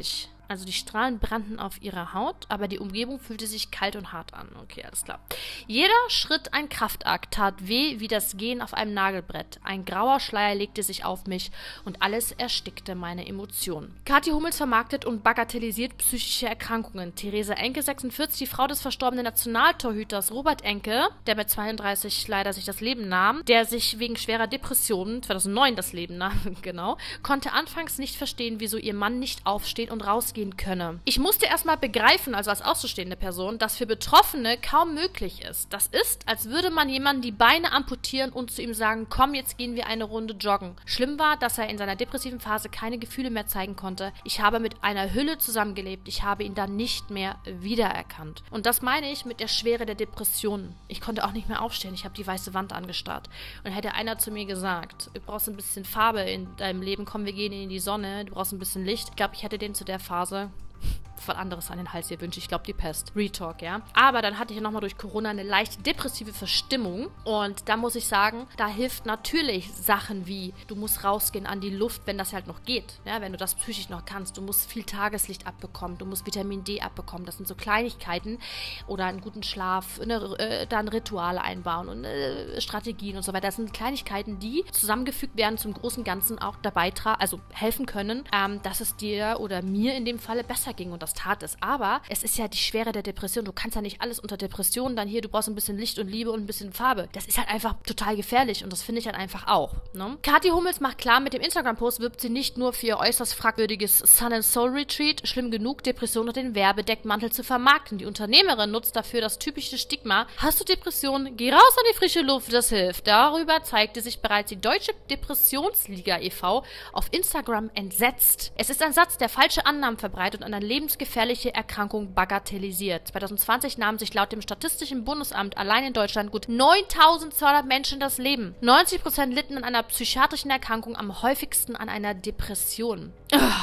Also die Strahlen brannten auf ihrer Haut, aber die Umgebung fühlte sich kalt und hart an. Okay, alles klar. Jeder Schritt ein Kraftakt, tat weh wie das Gehen auf einem Nagelbrett. Ein grauer Schleier legte sich auf mich und alles erstickte meine Emotionen. Kathi Hummels vermarktet und bagatellisiert psychische Erkrankungen. Theresa Enke, 46, die Frau des verstorbenen Nationaltorhüters Robert Enke, der mit 32 leider sich das Leben nahm, der sich wegen schwerer Depressionen 2009 das Leben nahm, genau, konnte anfangs nicht verstehen, wieso ihr Mann nicht aufstehen und rausgehen könne. Ich musste erstmal begreifen, also als außenstehende Person, dass für Betroffene kaum möglich ist. Das ist, als würde man jemandem die Beine amputieren und zu ihm sagen, komm, jetzt gehen wir eine Runde joggen. Schlimm war, dass er in seiner depressiven Phase keine Gefühle mehr zeigen konnte. Ich habe mit einer Hülle zusammengelebt. Ich habe ihn dann nicht mehr wiedererkannt. Und das meine ich mit der Schwere der Depressionen. Ich konnte auch nicht mehr aufstehen. Ich habe die weiße Wand angestarrt. Und hätte einer zu mir gesagt, du brauchst ein bisschen Farbe in deinem Leben, komm, wir gehen in die Sonne, du brauchst ein bisschen Licht. Ich glaube, ich hätte den zu der Phase was anderes an den Hals hier wünsche. Ich glaube, die Pest. Retalk, ja. Aber dann hatte ich nochmal durch Corona eine leicht depressive Verstimmung. Und da muss ich sagen, da hilft natürlich Sachen wie, du musst rausgehen an die Luft, wenn das halt noch geht. Ja, wenn du das psychisch noch kannst. Du musst viel Tageslicht abbekommen. Du musst Vitamin D abbekommen. Das sind so Kleinigkeiten. Oder einen guten Schlaf, dann Rituale einbauen und Strategien und so weiter. Das sind Kleinigkeiten, die zusammengefügt werden zum großen Ganzen auch dabei also helfen können, dass es dir oder mir in dem Falle besser ging. Und das tat es. Aber es ist ja die Schwere der Depression. Du kannst ja nicht alles unter Depressionen dann hier, du brauchst ein bisschen Licht und Liebe und ein bisschen Farbe. Das ist halt einfach total gefährlich und das finde ich halt einfach auch. Ne? Kathi Hummels macht klar, mit dem Instagram-Post wirbt sie nicht nur für ihr äußerst fragwürdiges Sun and Soul Retreat, schlimm genug, Depressionen unter den Werbedeckmantel zu vermarkten. Die Unternehmerin nutzt dafür das typische Stigma, hast du Depressionen, geh raus an die frische Luft, das hilft. Darüber zeigte sich bereits die Deutsche Depressionsliga e.V. auf Instagram entsetzt. Es ist ein Satz, der falsche Annahmen verbreitet und eine lebensgefährliche Erkrankung bagatellisiert. 2020 nahmen sich laut dem Statistischen Bundesamt allein in Deutschland gut 9.200 Menschen das Leben. 90% litten an einer psychiatrischen Erkrankung, am häufigsten an einer Depression.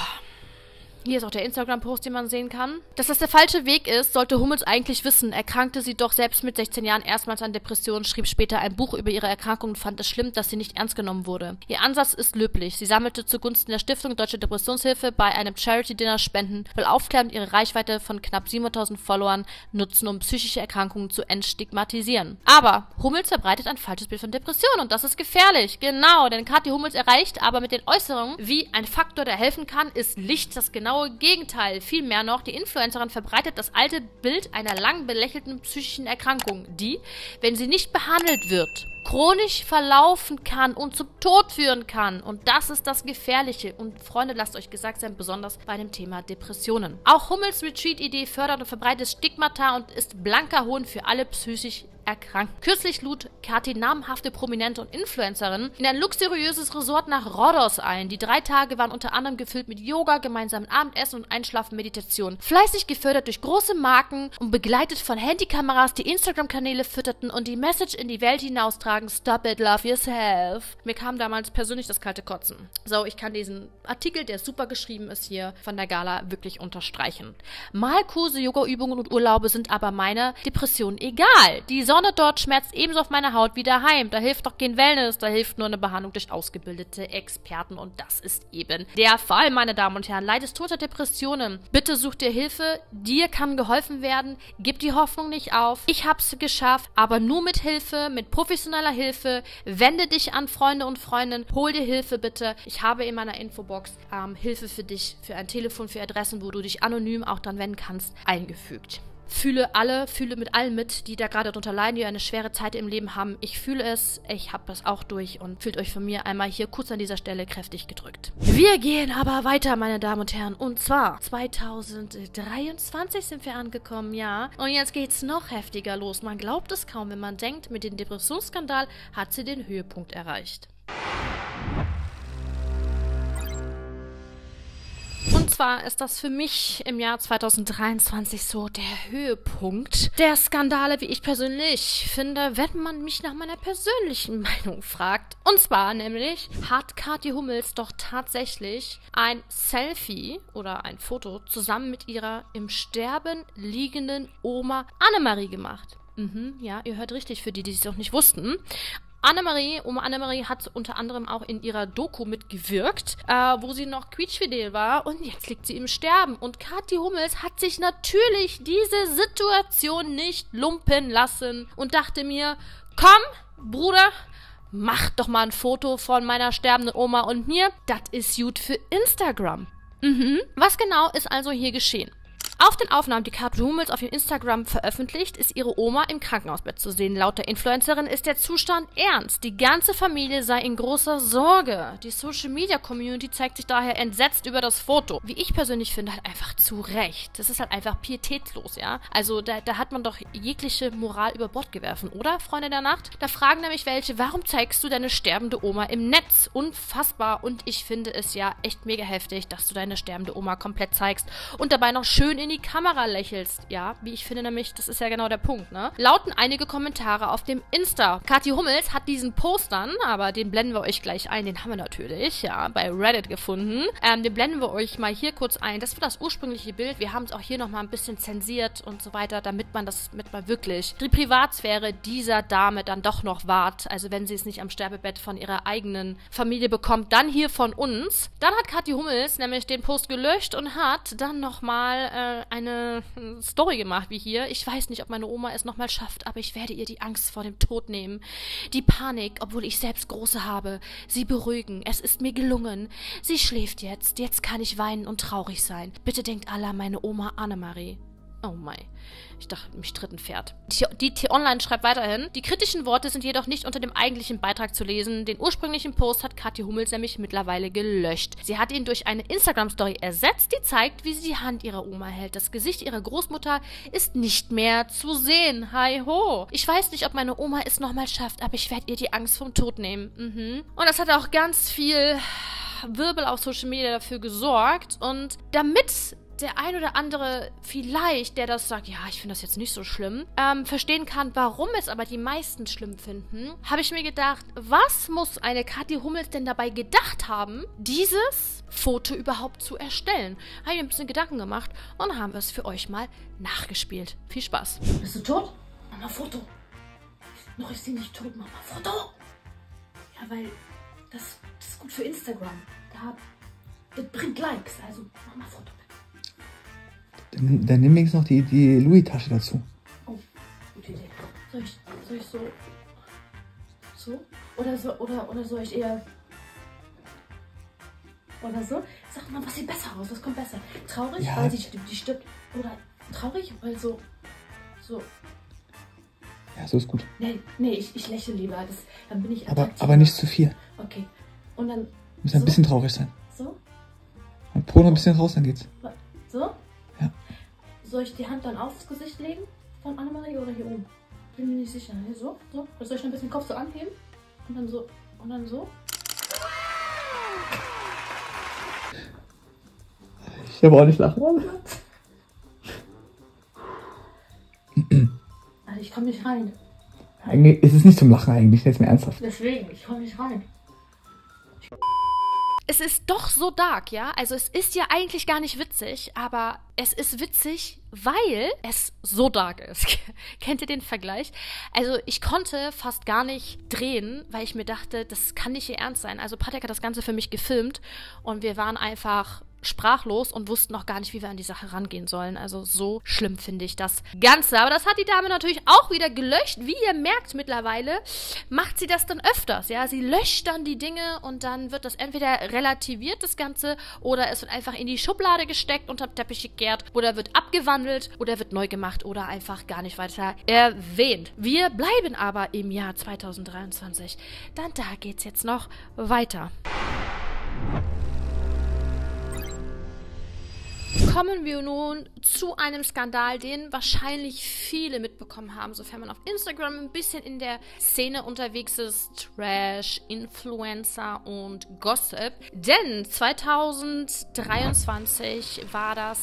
Hier ist auch der Instagram-Post, den man sehen kann. Dass das der falsche Weg ist, sollte Hummels eigentlich wissen. Erkrankte sie doch selbst mit 16 Jahren erstmals an Depressionen, schrieb später ein Buch über ihre Erkrankung und fand es schlimm, dass sie nicht ernst genommen wurde. Ihr Ansatz ist löblich. Sie sammelte zugunsten der Stiftung Deutsche Depressionshilfe bei einem Charity-Dinner Spenden, will aufklären und ihre Reichweite von knapp 700.000 Followern nutzen, um psychische Erkrankungen zu entstigmatisieren. Aber Hummels verbreitet ein falsches Bild von Depressionen und das ist gefährlich. Genau, denn Kathi Hummels erreicht aber mit den Äußerungen, wie ein Faktor, der helfen kann, ist Licht das genaue Gegenteil. Vielmehr noch, die Influencerin verbreitet das alte Bild einer lang belächelten psychischen Erkrankung, die, wenn sie nicht behandelt wird, chronisch verlaufen kann und zum Tod führen kann. Und das ist das Gefährliche. Und Freunde, lasst euch gesagt sein, besonders bei dem Thema Depressionen. Auch Hummels Retreat-Idee fördert und verbreitet Stigmata und ist blanker Hohn für alle psychisch erkrankt. Kürzlich lud Kathi namhafte Prominente und Influencerinnen in ein luxuriöses Resort nach Rhodos ein. Die 3 Tage waren unter anderem gefüllt mit Yoga, gemeinsamen Abendessen und Einschlafen-Meditation. Fleißig gefördert durch große Marken und begleitet von Handykameras, die Instagram-Kanäle fütterten und die Message in die Welt hinaustragen: Stop it, love yourself. Mir kam damals persönlich das kalte Kotzen. So, ich kann diesen Artikel, der super geschrieben ist, hier von der Gala wirklich unterstreichen. Malkurse, Yoga-Übungen und Urlaube sind aber meiner Depression egal. Die Sonne dort schmerzt ebenso auf meiner Haut wie daheim. Da hilft doch kein Wellness, da hilft nur eine Behandlung durch ausgebildete Experten und das ist eben der Fall, meine Damen und Herren. Leidest du unter Depressionen? Bitte such dir Hilfe, dir kann geholfen werden, gib die Hoffnung nicht auf. Ich hab's geschafft, aber nur mit Hilfe, mit professioneller Hilfe. Wende dich an Freunde und Freundinnen, hol dir Hilfe bitte. Ich habe in meiner Infobox Hilfe für dich, für ein Telefon, für Adressen, wo du dich anonym auch dann wenden kannst, eingefügt. Fühle mit allen mit, die da gerade darunter leiden, die eine schwere Zeit im Leben haben. Ich fühle es, ich habe es auch durch und fühlt euch von mir einmal hier kurz an dieser Stelle kräftig gedrückt. Wir gehen aber weiter, meine Damen und Herren, und zwar 2023 sind wir angekommen, ja. Und jetzt geht's noch heftiger los. Man glaubt es kaum, wenn man denkt, mit dem Depressionsskandal hat sie den Höhepunkt erreicht. Und zwar ist das für mich im Jahr 2023 so der Höhepunkt der Skandale, wie ich persönlich finde, wenn man mich nach meiner persönlichen Meinung fragt. Und zwar nämlich hat Kathi Hummels doch tatsächlich ein Selfie oder ein Foto zusammen mit ihrer im Sterben liegenden Oma Annemarie gemacht. Ja, ihr hört richtig, für die, die es noch nicht wussten. Annemarie. Oma Annemarie hat unter anderem auch in ihrer Doku mitgewirkt, wo sie noch quietschfidel war und jetzt liegt sie im Sterben. Und Kathi Hummels hat sich natürlich diese Situation nicht lumpen lassen und dachte mir, komm, Bruder, mach doch mal ein Foto von meiner sterbenden Oma und mir. Das ist gut für Instagram. Was genau ist also hier geschehen? Auf den Aufnahmen, die Kathi Hummels auf ihrem Instagram veröffentlicht, ist ihre Oma im Krankenhausbett zu sehen. Laut der Influencerin ist der Zustand ernst. Die ganze Familie sei in großer Sorge. Die Social-Media-Community zeigt sich daher entsetzt über das Foto. Wie ich persönlich finde, halt einfach zu Recht. Das ist halt einfach pietätlos, ja? Also da hat man doch jegliche Moral über Bord geworfen, oder, Freunde der Nacht? Da fragen nämlich welche, warum zeigst du deine sterbende Oma im Netz? Unfassbar. Und ich finde es ja echt mega heftig, dass du deine sterbende Oma komplett zeigst und dabei noch schön in die Kamera lächelst. Ja, wie ich finde nämlich, das ist ja genau der Punkt, ne? Lauten einige Kommentare auf dem Insta. Kathi Hummels hat diesen Post dann, aber den blenden wir euch gleich ein, den haben wir natürlich, ja, bei Reddit gefunden. Den blenden wir euch mal hier kurz ein. Das war das ursprüngliche Bild. Wir haben es auch hier nochmal ein bisschen zensiert und so weiter, damit man wirklich die Privatsphäre dieser Dame dann doch noch wahrt. Also wenn sie es nicht am Sterbebett von ihrer eigenen Familie bekommt, dann hier von uns. Dann hat Kathi Hummels nämlich den Post gelöscht und hat dann nochmal eine Story gemacht wie hier. Ich weiß nicht, ob meine Oma es nochmal schafft, aber ich werde ihr die Angst vor dem Tod nehmen. Die Panik, obwohl ich selbst große habe. Sie beruhigen. Es ist mir gelungen. Sie schläft jetzt. Jetzt kann ich weinen und traurig sein. Bitte denkt alle an meine Oma Annemarie. Oh mein. Ich dachte, mich tritt ein Pferd. Die T-Online schreibt weiterhin, die kritischen Worte sind jedoch nicht unter dem eigentlichen Beitrag zu lesen. Den ursprünglichen Post hat Kathi Hummels nämlich mittlerweile gelöscht. Sie hat ihn durch eine Instagram-Story ersetzt, die zeigt, wie sie die Hand ihrer Oma hält. Das Gesicht ihrer Großmutter ist nicht mehr zu sehen. Hi ho. Ich weiß nicht, ob meine Oma es nochmal schafft, aber ich werde ihr die Angst vom Tod nehmen. Und das hat auch ganz viel Wirbel auf Social Media dafür gesorgt. Und damit der ein oder andere vielleicht, der das sagt, ja, ich finde das jetzt nicht so schlimm, verstehen kann, warum es aber die meisten schlimm finden, habe ich mir gedacht, was muss eine Kathi Hummels denn dabei gedacht haben, dieses Foto überhaupt zu erstellen? Habe ich mir ein bisschen Gedanken gemacht und haben wir es für euch mal nachgespielt. Viel Spaß. Bist du tot? Mach mal Foto. Noch ist sie nicht tot, mach mal Foto. Ja, weil das ist gut für Instagram. Das bringt Likes, also mach mal Foto. Dann nimm wenigstens noch die Louis-Tasche dazu. Oh, gute Idee. Soll ich so? So? Oder soll ich eher... Oder so? Sag mal, was sieht besser aus? Was kommt besser? Traurig, ja, weil die stirbt? Oder traurig, weil so... Ja, so ist gut. Nee, ich lächle lieber. Dann bin ich aber nicht zu viel. Okay. Und dann... Muss ein bisschen traurig sein. So? Und Po noch ein bisschen raus, dann geht's. So? Ja. Soll ich die Hand dann aufs Gesicht legen von Annemarie oder hier oben? Bin mir nicht sicher. Hier so? So? Oder soll ich noch ein bisschen den Kopf so anheben? Und dann so? Und dann so? Ich will aber auch nicht lachen. Also ich komme nicht rein. Eigentlich ist es nicht zum Lachen eigentlich, jetzt mal ernsthaft. Deswegen, ich komme nicht rein. Es ist doch so dark, ja? Also es ist ja eigentlich gar nicht witzig, aber es ist witzig, weil es so dark ist. Kennt ihr den Vergleich? Also ich konnte fast gar nicht drehen, weil ich mir dachte, das kann nicht ihr Ernst sein. Also Patrick hat das Ganze für mich gefilmt und wir waren einfach sprachlos und wussten noch gar nicht, wie wir an die Sache rangehen sollen. Also so schlimm finde ich das Ganze. Aber das hat die Dame natürlich auch wieder gelöscht. Wie ihr merkt mittlerweile, macht sie das dann öfters. Ja, sie löscht dann die Dinge und dann wird das entweder relativiert, das Ganze, oder es wird einfach in die Schublade gesteckt, unterm Teppich gekehrt, oder wird abgewandelt, oder wird neu gemacht, oder einfach gar nicht weiter erwähnt. Wir bleiben aber im Jahr 2023. Dann da geht's jetzt noch weiter. Kommen wir nun zu einem Skandal, den wahrscheinlich viele mitbekommen haben, sofern man auf Instagram ein bisschen in der Szene unterwegs ist. Trash, Influencer und Gossip. Denn 2023 war das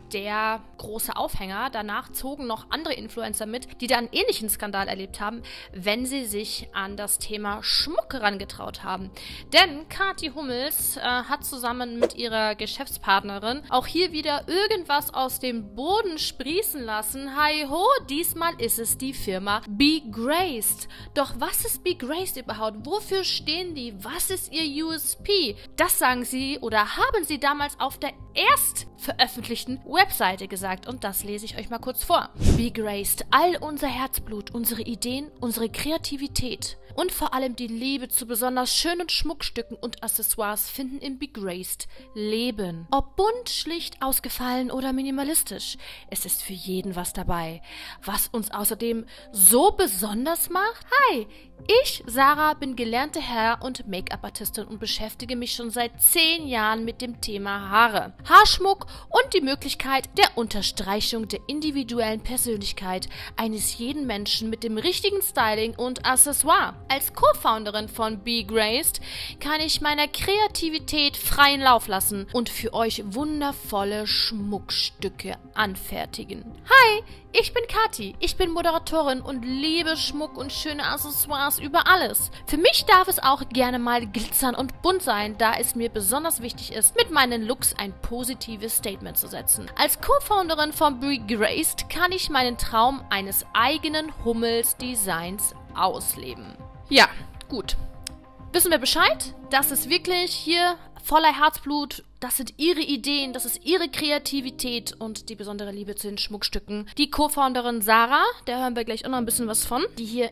der große Aufhänger. Danach zogen noch andere Influencer mit, die da einen ähnlichen Skandal erlebt haben, wenn sie sich an das Thema Schmuck herangetraut haben. Denn Kathi Hummels hat zusammen mit ihrer Geschäftspartnerin auch hier wieder irgendwas aus dem Boden sprießen lassen. Hi ho, diesmal ist es die Firma Be Graced. Doch was ist Be Graced überhaupt? Wofür stehen die? Was ist ihr USP? Das sagen sie oder haben sie damals auf der erst veröffentlichten Webseite gesagt. Und das lese ich euch mal kurz vor. Be Graced. All unser Herzblut, unsere Ideen, unsere Kreativität und vor allem die Liebe zu besonders schönen Schmuckstücken und Accessoires finden im Be Graced Leben. Ob bunt, schlicht, ausgefallen oder minimalistisch, es ist für jeden was dabei. Was uns außerdem so besonders macht? Hi, ich, Sarah, bin gelernte Hair- und Make-up-Artistin und beschäftige mich schon seit 10 Jahren mit dem Thema Haare, Haarschmuck und die Möglichkeit der Unterstreichung der individuellen Persönlichkeit eines jeden Menschen mit dem richtigen Styling und Accessoire. Als Co-Founderin von Be Graced kann ich meiner Kreativität freien Lauf lassen und für euch wundervolle Schmuckstücke anfertigen. Hi, ich bin Kathi, ich bin Moderatorin und liebe Schmuck und schöne Accessoires über alles. Für mich darf es auch gerne mal glitzern und bunt sein, da es mir besonders wichtig ist, mit meinen Looks ein positives Statement zu setzen. Als Co-Founderin von Be Graced kann ich meinen Traum eines eigenen Hummels-Designs ausleben. Ja, gut. Wissen wir Bescheid? Das ist wirklich hier voller Herzblut. Das sind ihre Ideen, das ist ihre Kreativität und die besondere Liebe zu den Schmuckstücken. Die Co-Founderin Sarah, da hören wir gleich auch noch ein bisschen was von, die hier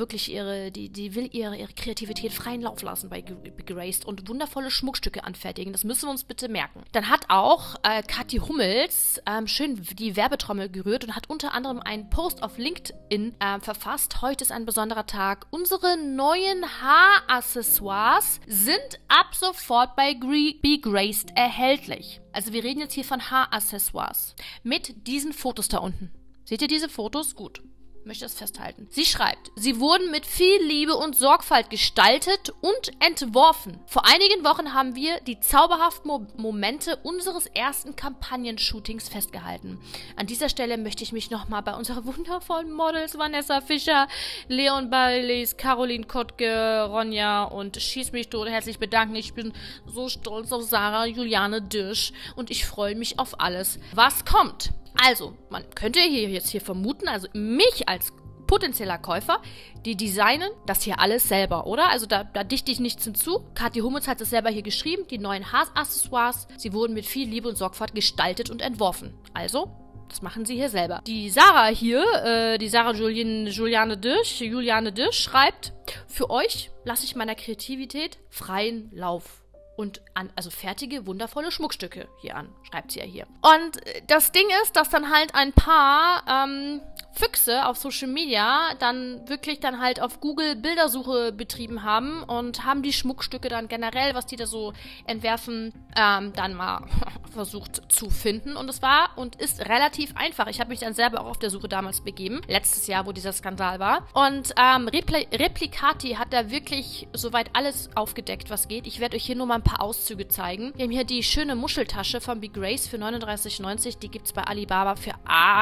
die will ihre Kreativität freien Lauf lassen bei Be Graced und wundervolle Schmuckstücke anfertigen. Das müssen wir uns bitte merken. Dann hat auch Kathi Hummels schön die Werbetrommel gerührt und hat unter anderem einen Post auf LinkedIn verfasst. Heute ist ein besonderer Tag. Unsere neuen Haaraccessoires sind ab sofort bei Be Graced erhältlich. Also wir reden jetzt hier von Haaraccessoires. Mit diesen Fotos da unten. Seht ihr diese Fotos? Gut. Möchte das festhalten. Sie schreibt, sie wurden mit viel Liebe und Sorgfalt gestaltet und entworfen. Vor einigen Wochen haben wir die zauberhaften Momente unseres ersten Kampagnen-Shootings festgehalten. An dieser Stelle möchte ich mich nochmal bei unseren wundervollen Models Vanessa Fischer, Leon Ballis, Caroline Kottke, Ronja und Schieß mich tot herzlich bedanken. Ich bin so stolz auf Sarah, Juliane Dirsch und ich freue mich auf alles, was kommt. Also, man könnte jetzt hier vermuten, also mich als potenzieller Käufer, die designen das hier alles selber, oder? Also da dichte ich nichts hinzu. Kathi Hummels hat es selber hier geschrieben, die neuen Haaraccessoires, sie wurden mit viel Liebe und Sorgfalt gestaltet und entworfen. Also, das machen sie hier selber. Die Sarah hier, die Sarah Juliane Dirsch schreibt, für euch lasse ich meiner Kreativität freien Lauf. Und also fertige, wundervolle Schmuckstücke hier an, schreibt sie ja hier. Und das Ding ist, dass dann halt ein paar Füchse auf Social Media dann halt auf Google Bildersuche betrieben haben und haben die Schmuckstücke dann generell, was die da so entwerfen, dann mal versucht zu finden. Und es war und ist relativ einfach. Ich habe mich dann selber auch auf der Suche damals begeben, letztes Jahr, wo dieser Skandal war. Und Replicati hat da wirklich soweit alles aufgedeckt, was geht. Ich werde euch hier nur mal ein paar Auszüge zeigen. Wir haben hier die schöne Muscheltasche von Be Graced für 39,90. Die gibt es bei Alibaba für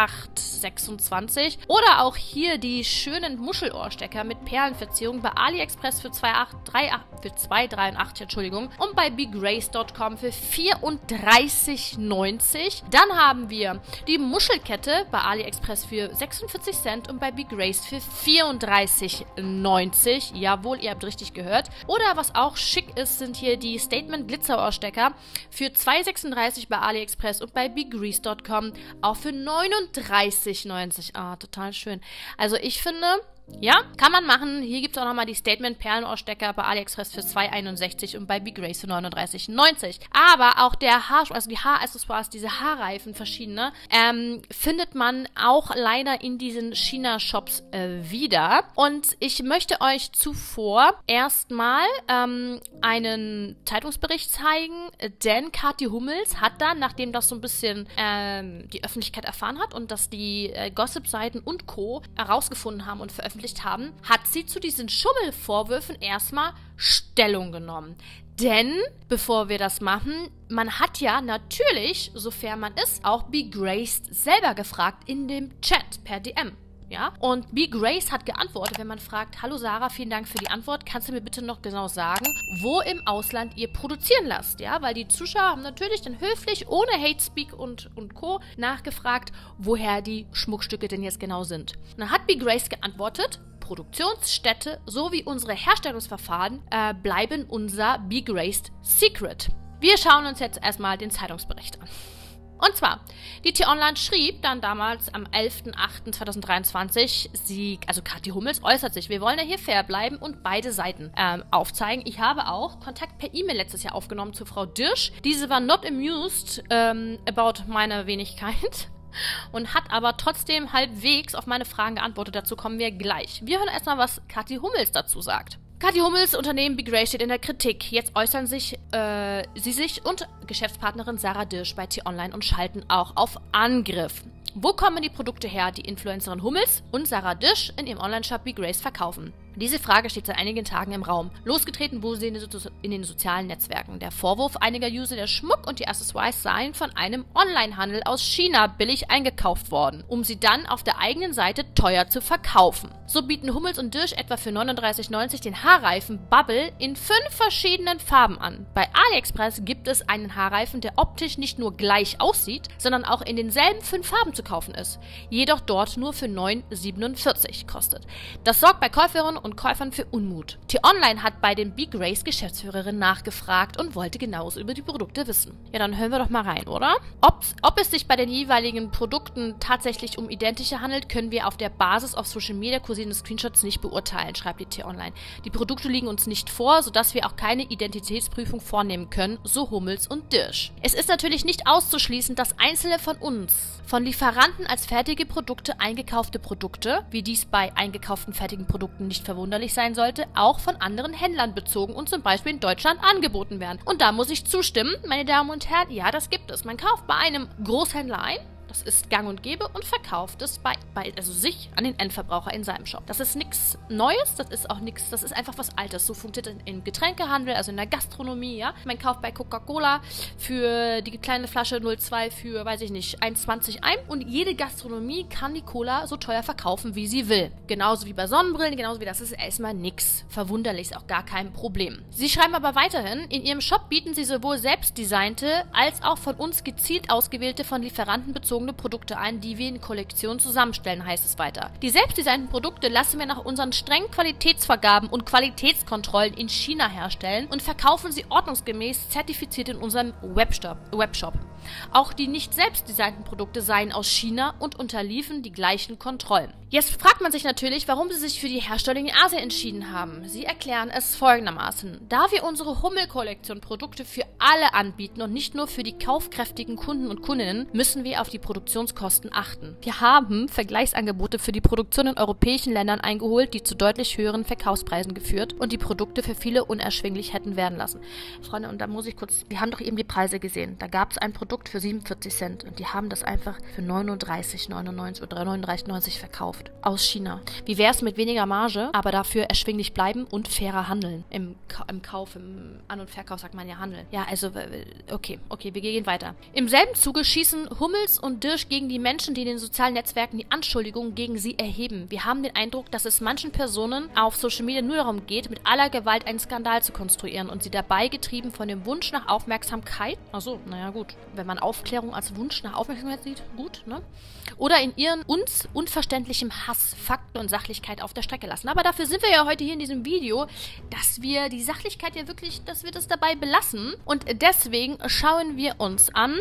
8,26. Oder auch hier die schönen Muschelohrstecker mit Perlenverzierung bei AliExpress für 2,83, Entschuldigung. Und bei begraced.com für 34,90. Dann haben wir die Muschelkette bei AliExpress für 46 Cent und bei Be Graced für 34,90. Jawohl, ihr habt richtig gehört. Oder was auch schick ist, sind hier die Statement Glitzerohrstecker für 2,36 bei AliExpress und bei begraced.com auch für 39,90. Ah, total schön. Also ich finde, ja, kann man machen. Hier gibt es auch nochmal die Statement Perlenohrstecker bei AliExpress für 2,61 und bei Be Graced für 39,90. Aber auch die Haaraccessoires, diese Haarreifen, verschiedene, findet man auch leider in diesen China-Shops wieder. Und ich möchte euch zuvor erstmal einen Zeitungsbericht zeigen, denn Kathi Hummels hat dann, nachdem das so ein bisschen die Öffentlichkeit erfahren hat und dass die Gossip-Seiten und Co. herausgefunden haben und veröffentlicht veröffentlicht haben, hat sie zu diesen Schummelvorwürfen erstmal Stellung genommen. Denn, bevor wir das machen, man hat ja natürlich, sofern man ist, auch B. Grace selber gefragt in dem Chat per DM. Ja? Und B. Grace hat geantwortet, wenn man fragt, hallo Sarah, vielen Dank für die Antwort, kannst du mir bitte noch genau sagen, wo im Ausland ihr produzieren lasst, ja? Weil die Zuschauer haben natürlich dann höflich, ohne Hate Speak und Co. nachgefragt, woher die Schmuckstücke denn jetzt genau sind. Und dann hat B. Grace geantwortet, Produktionsstätte sowie unsere Herstellungsverfahren bleiben unser B. Grace Secret. Wir schauen uns jetzt erstmal den Zeitungsbericht an. Und zwar, die T-Online schrieb dann damals am 11.08.2023, also Kathi Hummels äußert sich, wir wollen ja hier fair bleiben und beide Seiten aufzeigen. Ich habe auch Kontakt per E-Mail letztes Jahr aufgenommen zu Frau Dirsch. Diese war not amused about meine Wenigkeit und hat aber trotzdem halbwegs auf meine Fragen geantwortet. Dazu kommen wir gleich. Wir hören erstmal, was Kathi Hummels dazu sagt. Kathi Hummels Unternehmen B. Grace steht in der Kritik. Jetzt äußern sich sie und Geschäftspartnerin Sarah Dirsch bei T-Online und schalten auch auf Angriff. Wo kommen die Produkte her, die Influencerin Hummels und Sarah Dirsch in ihrem Onlineshop B. Grace verkaufen? Diese Frage steht seit einigen Tagen im Raum. Losgetreten wurde sie in den sozialen Netzwerken. Der Vorwurf einiger User, der Schmuck und die Accessoires seien von einem Onlinehandel aus China billig eingekauft worden, um sie dann auf der eigenen Seite teuer zu verkaufen. So bieten Hummels und Dirsch etwa für 39,90 den Haarreifen Bubble in 5 verschiedenen Farben an. Bei AliExpress gibt es einen Haarreifen, der optisch nicht nur gleich aussieht, sondern auch in denselben 5 Farben zu kaufen ist. Jedoch dort nur für 9,47 kostet. Das sorgt bei Käuferinnen und Käufern für Unmut. T-Online hat bei den B. Grace Geschäftsführerin nachgefragt und wollte genaues über die Produkte wissen. Ja, dann hören wir doch mal rein, oder? Ob es sich bei den jeweiligen Produkten tatsächlich um identische handelt, können wir auf der Basis auf Social Media kursierenden Screenshots nicht beurteilen, schreibt die T-Online. Die Produkte liegen uns nicht vor, sodass wir auch keine Identitätsprüfung vornehmen können, so Hummels und Dirsch. Es ist natürlich nicht auszuschließen, dass einzelne von uns, von Lieferanten als fertige Produkte eingekaufte Produkte, wie dies bei eingekauften fertigen Produkten nicht verwunderlich sein sollte, auch von anderen Händlern bezogen und zum Beispiel in Deutschland angeboten werden. Und da muss ich zustimmen, meine Damen und Herren, ja, das gibt es. Man kauft bei einem Großhändler ein, das ist gang und gäbe, und verkauft es also sich an den Endverbraucher in seinem Shop. Das ist nichts Neues, das ist auch nichts, das ist einfach was Altes. So funktioniert es im Getränkehandel, also in der Gastronomie, ja. Man kauft bei Coca-Cola für die kleine Flasche 0,2 für, weiß ich nicht, 1,20 ein, und jede Gastronomie kann die Cola so teuer verkaufen, wie sie will. Genauso wie bei Sonnenbrillen, genauso wie das ist erstmal nichts Verwunderliches, auch gar kein Problem. Sie schreiben aber weiterhin, in ihrem Shop bieten sie sowohl selbstdesignte als auch von uns gezielt ausgewählte, von Lieferanten bezogene Produkte ein, die wir in Kollektionen zusammenstellen, heißt es weiter. Die selbstdesignten Produkte lassen wir nach unseren strengen Qualitätsvergaben und Qualitätskontrollen in China herstellen und verkaufen sie ordnungsgemäß zertifiziert in unserem Webshop. Auch die nicht selbstdesignten Produkte seien aus China und unterliefen die gleichen Kontrollen. Jetzt fragt man sich natürlich, warum sie sich für die Herstellung in Asien entschieden haben. Sie erklären es folgendermaßen. Da wir unsere Hummel-Kollektion Produkte für alle anbieten und nicht nur für die kaufkräftigen Kunden und Kundinnen, müssen wir auf die Produktionskosten achten. Wir haben Vergleichsangebote für die Produktion in europäischen Ländern eingeholt, die zu deutlich höheren Verkaufspreisen geführt und die Produkte für viele unerschwinglich hätten werden lassen. Freunde, und da muss ich kurz, wir haben doch eben die Preise gesehen. Da gab es ein Produkt für 47 Cent und die haben das einfach für 39,99 oder 39,90 verkauft. Aus China. Wie wäre es mit weniger Marge, aber dafür erschwinglich bleiben und fairer handeln? Im Kauf, im An- und Verkauf sagt man ja handeln. Ja, also, okay, wir gehen weiter. Im selben Zuge schießen Hummels und Dirsch gegen die Menschen, die in den sozialen Netzwerken die Anschuldigungen gegen sie erheben. Wir haben den Eindruck, dass es manchen Personen auf Social Media nur darum geht, mit aller Gewalt einen Skandal zu konstruieren und sie dabei getrieben von dem Wunsch nach Aufmerksamkeit, also, naja gut, wenn man Aufklärung als Wunsch nach Aufmerksamkeit sieht, gut, ne? Oder in ihren uns unverständlichem Hass, Fakten und Sachlichkeit auf der Strecke lassen. Aber dafür sind wir ja heute hier in diesem Video, dass wir die Sachlichkeit ja wirklich, dass wir das dabei belassen. Und deswegen schauen wir uns an,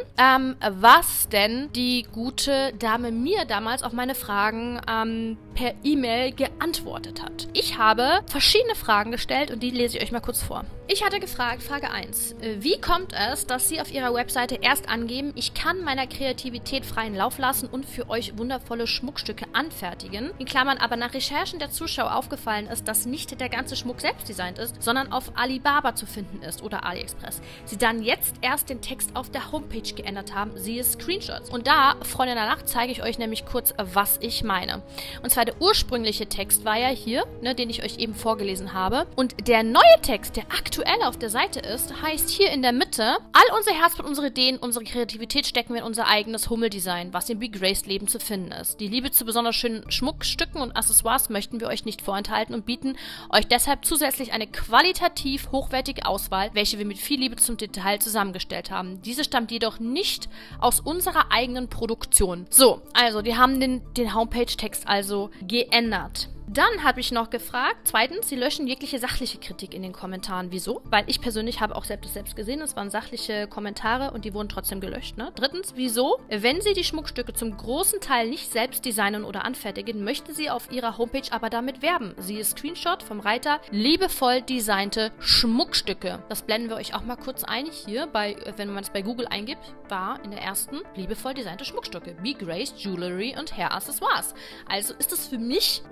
was denn die gute Dame mir damals auf meine Fragen per E-Mail geantwortet hat. Ich habe verschiedene Fragen gestellt und die lese ich euch mal kurz vor. Ich hatte gefragt, Frage 1. Wie kommt es, dass Sie auf Ihrer Webseite erst angeben, ich kann meiner Kreativität freien Lauf lassen und für euch wundervolle Schmuckstücke anfertigen? In Klammern aber nach Recherchen der Zuschauer aufgefallen ist, dass nicht der ganze Schmuck selbst designt ist, sondern auf Alibaba zu finden ist oder AliExpress. Sie dann jetzt erst den Text auf der Homepage geändert haben, siehe Screenshots. Und da, Freunde der Nacht, zeige ich euch nämlich kurz, was ich meine. Und zwar der ursprüngliche Text war ja hier, ne, den ich euch eben vorgelesen habe. Und der neue Text, der aktuell auf der Seite ist, heißt hier in der Mitte, all unser Herzblut, unsere Ideen, unsere Kreativität stecken wir in unser eigenes Hummeldesign, was im Be Graced Leben zu finden ist. Die Liebe zu besonders schönen Schmuckstücken und Accessoires möchten wir euch nicht vorenthalten und bieten euch deshalb zusätzlich eine qualitativ hochwertige Auswahl, welche wir mit viel Liebe zum Detail zusammengestellt haben. Diese stammt jedoch nicht aus unserer eigenen Produktion. So, also, die haben den Homepage-Text also geändert. Dann habe ich noch gefragt, zweitens, Sie löschen jegliche sachliche Kritik in den Kommentaren. Wieso? Weil ich persönlich habe auch selbst gesehen, es waren sachliche Kommentare und die wurden trotzdem gelöscht. Ne? Drittens, wieso? Wenn Sie die Schmuckstücke zum großen Teil nicht selbst designen oder anfertigen, möchten Sie auf Ihrer Homepage aber damit werben. Siehe Screenshot vom Reiter, liebevoll designte Schmuckstücke. Das blenden wir euch auch mal kurz ein. Hier, wenn man es bei Google eingibt, war in der ersten liebevoll designte Schmuckstücke. Be Graced Jewelry und Hair Accessoires. Also ist es für mich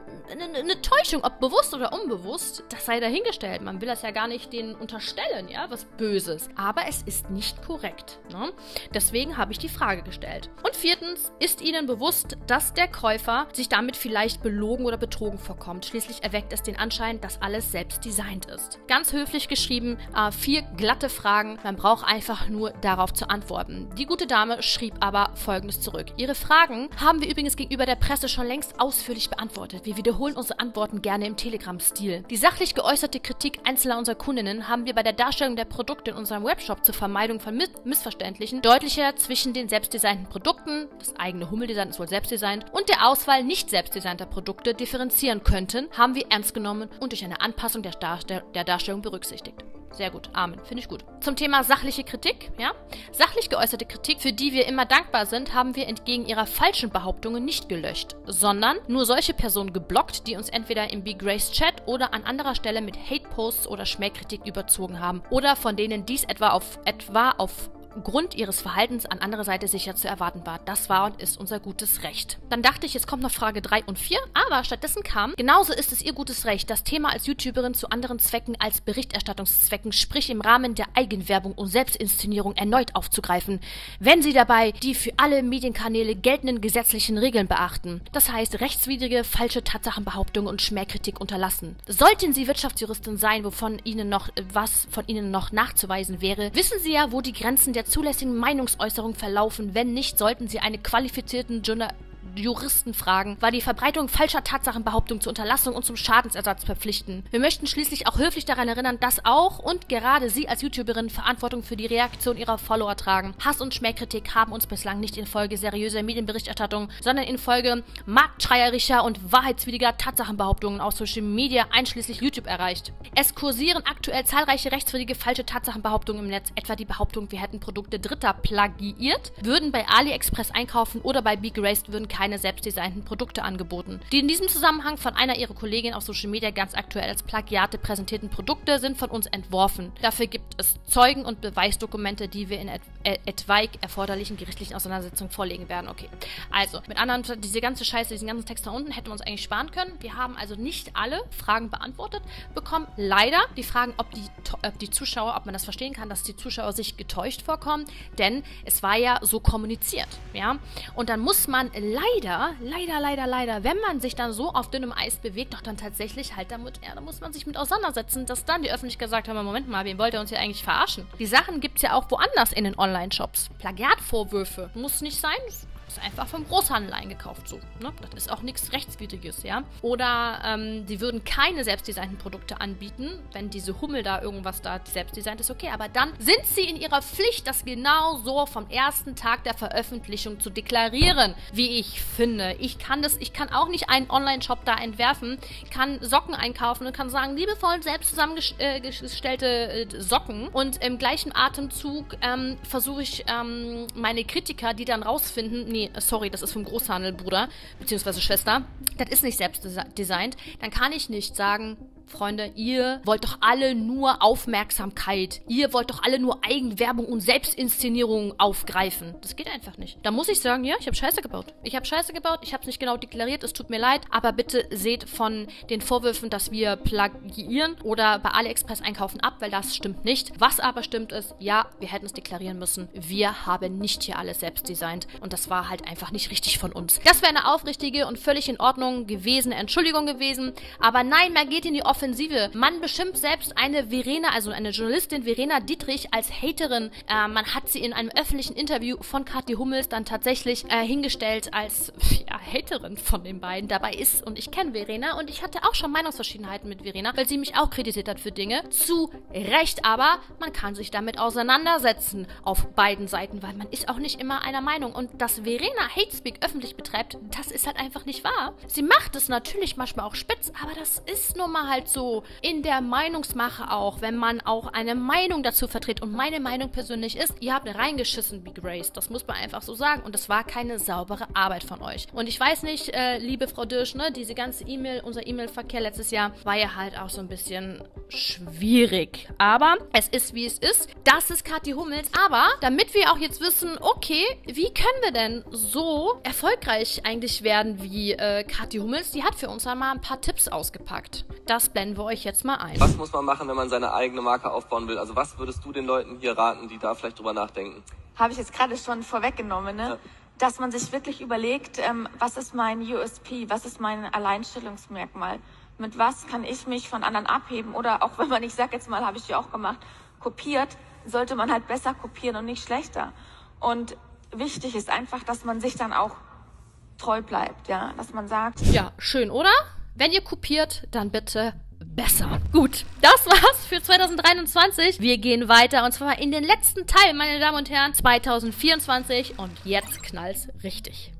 eine Täuschung, ob bewusst oder unbewusst, das sei dahingestellt. Man will das ja gar nicht denen unterstellen, ja, was Böses. Aber es ist nicht korrekt. Ne? Deswegen habe ich die Frage gestellt. Und viertens, ist Ihnen bewusst, dass der Käufer sich damit vielleicht belogen oder betrogen vorkommt? Schließlich erweckt es den Anschein, dass alles selbst designt ist. Ganz höflich geschrieben, 4 glatte Fragen. Man braucht einfach nur darauf zu antworten. Die gute Dame schrieb aber Folgendes zurück. Ihre Fragen haben wir übrigens gegenüber der Presse schon längst ausführlich beantwortet. Wir wiederholen unsere Antworten gerne im Telegram-Stil. Die sachlich geäußerte Kritik einzelner unserer Kundinnen haben wir bei der Darstellung der Produkte in unserem Webshop zur Vermeidung von Missverständlichen deutlicher zwischen den selbstdesignten Produkten, das eigene Hummeldesign ist wohl selbstdesignt, und der Auswahl nicht selbstdesignter Produkte differenzieren könnten, haben wir ernst genommen und durch eine Anpassung der Darstellung berücksichtigt. Sehr gut, Amen. Finde ich gut. Zum Thema sachliche Kritik, ja. Sachlich geäußerte Kritik, für die wir immer dankbar sind, haben wir entgegen ihrer falschen Behauptungen nicht gelöscht, sondern nur solche Personen geblockt, die uns entweder im Be Graced Chat oder an anderer Stelle mit Hate-Posts oder Schmähkritik überzogen haben oder von denen dies etwa aufgrund ihres Verhaltens an anderer Seite sicher zu erwarten war. Das war und ist unser gutes Recht. Dann dachte ich, jetzt kommt noch Frage 3 und 4, aber stattdessen kam, genauso ist es ihr gutes Recht, das Thema als YouTuberin zu anderen Zwecken als Berichterstattungszwecken, sprich im Rahmen der Eigenwerbung und Selbstinszenierung erneut aufzugreifen, wenn sie dabei die für alle Medienkanäle geltenden gesetzlichen Regeln beachten. Das heißt, rechtswidrige, falsche Tatsachenbehauptungen und Schmähkritik unterlassen. Sollten sie Wirtschaftsjuristin sein, was von ihnen noch nachzuweisen wäre, wissen sie ja, wo die Grenzen der zulässigen Meinungsäußerung verlaufen. Wenn nicht, sollten sie einen qualifizierten Juristen fragen, war die Verbreitung falscher Tatsachenbehauptungen zur Unterlassung und zum Schadensersatz verpflichten. Wir möchten schließlich auch höflich daran erinnern, dass auch und gerade Sie als YouTuberin Verantwortung für die Reaktion Ihrer Follower tragen. Hass und Schmähkritik haben uns bislang nicht infolge seriöser Medienberichterstattung, sondern infolge marktschreierischer und wahrheitswidriger Tatsachenbehauptungen aus Social Media einschließlich YouTube erreicht. Es kursieren aktuell zahlreiche rechtswidrige falsche Tatsachenbehauptungen im Netz, etwa die Behauptung, wir hätten Produkte Dritter plagiiert, würden bei AliExpress einkaufen oder bei Be Graced würden keine selbstdesignten Produkte angeboten. Die in diesem Zusammenhang von einer ihrer Kolleginnen auf Social Media ganz aktuell als Plagiate präsentierten Produkte sind von uns entworfen. Dafür gibt es Zeugen- und Beweisdokumente, die wir in etwaig erforderlichen gerichtlichen Auseinandersetzungen vorlegen werden. Okay, also mit anderen, diese ganze Scheiße, diesen ganzen Text da unten hätten wir uns eigentlich sparen können. Wir haben also nicht alle Fragen beantwortet bekommen. Leider die Fragen, ob die Zuschauer, ob man das verstehen kann, dass die Zuschauer sich getäuscht vorkommen, denn es war ja so kommuniziert, ja. Und dann muss man leider, wenn man sich dann so auf dünnem Eis bewegt, doch dann tatsächlich halt damit, ja, da muss man sich mit auseinandersetzen, dass dann die Öffentlichkeit gesagt haben, Moment mal, wen wollt ihr uns hier eigentlich verarschen? Die Sachen gibt es ja auch woanders in den Online-Shops. Plagiatvorwürfe muss nicht sein, ist einfach vom Großhandel eingekauft, so. Ne? Das ist auch nichts Rechtswidriges, ja. Oder sie würden keine selbstdesignten Produkte anbieten, wenn diese Hummel da irgendwas da selbstdesignt ist, okay, aber dann sind sie in ihrer Pflicht, das genau so vom ersten Tag der Veröffentlichung zu deklarieren, wie ich finde. Ich kann auch nicht einen Online-Shop da entwerfen, kann Socken einkaufen und kann sagen, liebevoll selbst zusammengestellte Socken, und im gleichen Atemzug versuche ich meine Kritiker, die dann rausfinden, nee, sorry, das ist vom Großhandel, Bruder, beziehungsweise Schwester, das ist nicht selbst designt, dann kann ich nicht sagen, Freunde, ihr wollt doch alle nur Aufmerksamkeit. Ihr wollt doch alle nur Eigenwerbung und Selbstinszenierung aufgreifen. Das geht einfach nicht. Da muss ich sagen, ja, ich habe Scheiße gebaut. Ich habe es nicht genau deklariert, es tut mir leid, aber bitte seht von den Vorwürfen, dass wir plagiieren oder bei AliExpress einkaufen ab, weil das stimmt nicht. Was aber stimmt ist, ja, wir hätten es deklarieren müssen. Wir haben nicht hier alles selbst designt und das war halt einfach nicht richtig von uns. Das wäre eine aufrichtige und völlig in Ordnung gewesene Entschuldigung gewesen, aber nein, man geht in die Offensive. Man beschimpft selbst eine Verena, also eine Journalistin Verena Dietrich als Haterin. Man hat sie in einem öffentlichen Interview von Kathi Hummels dann tatsächlich hingestellt als Haterin von den beiden. Dabei ist, und ich kenne Verena und ich hatte auch schon Meinungsverschiedenheiten mit Verena, weil sie mich auch kritisiert hat für Dinge. Zu Recht, aber man kann sich damit auseinandersetzen auf beiden Seiten, weil man ist auch nicht immer einer Meinung. Und dass Verena Hatespeak öffentlich betreibt, das ist halt einfach nicht wahr. Sie macht es natürlich manchmal auch spitz, aber das ist nun mal halt so in der Meinungsmache auch, wenn man auch eine Meinung dazu vertritt. Und meine Meinung persönlich ist, ihr habt reingeschissen, Big Race. Das muss man einfach so sagen. Und das war keine saubere Arbeit von euch. Und ich weiß nicht, liebe Frau Dirsch, ne, diese ganze unser E-Mail-Verkehr letztes Jahr war ja halt auch so ein bisschen schwierig. Aber es ist, wie es ist. Das ist Kathi Hummels. Aber damit wir auch jetzt wissen, okay, wie können wir denn so erfolgreich eigentlich werden wie Kathi Hummels? Die hat für uns einmal ein paar Tipps ausgepackt. Das blenden wir euch jetzt mal ein. Was muss man machen, wenn man seine eigene Marke aufbauen will? Also was würdest du den Leuten hier raten, die da vielleicht drüber nachdenken? Habe ich jetzt gerade schon vorweggenommen, ne? Ja. Dass man sich wirklich überlegt, was ist mein USP, was ist mein Alleinstellungsmerkmal? Mit was kann ich mich von anderen abheben? Oder auch wenn man, ich sag jetzt mal, habe ich ja auch gemacht, kopiert, sollte man halt besser kopieren und nicht schlechter. Und wichtig ist einfach, dass man sich dann auch treu bleibt, ja, dass man sagt... Ja, schön, oder? Wenn ihr kopiert, dann bitte besser. Gut, das war's für 2023. Wir gehen weiter und zwar in den letzten Teil, meine Damen und Herren, 2024 und jetzt knallt's richtig.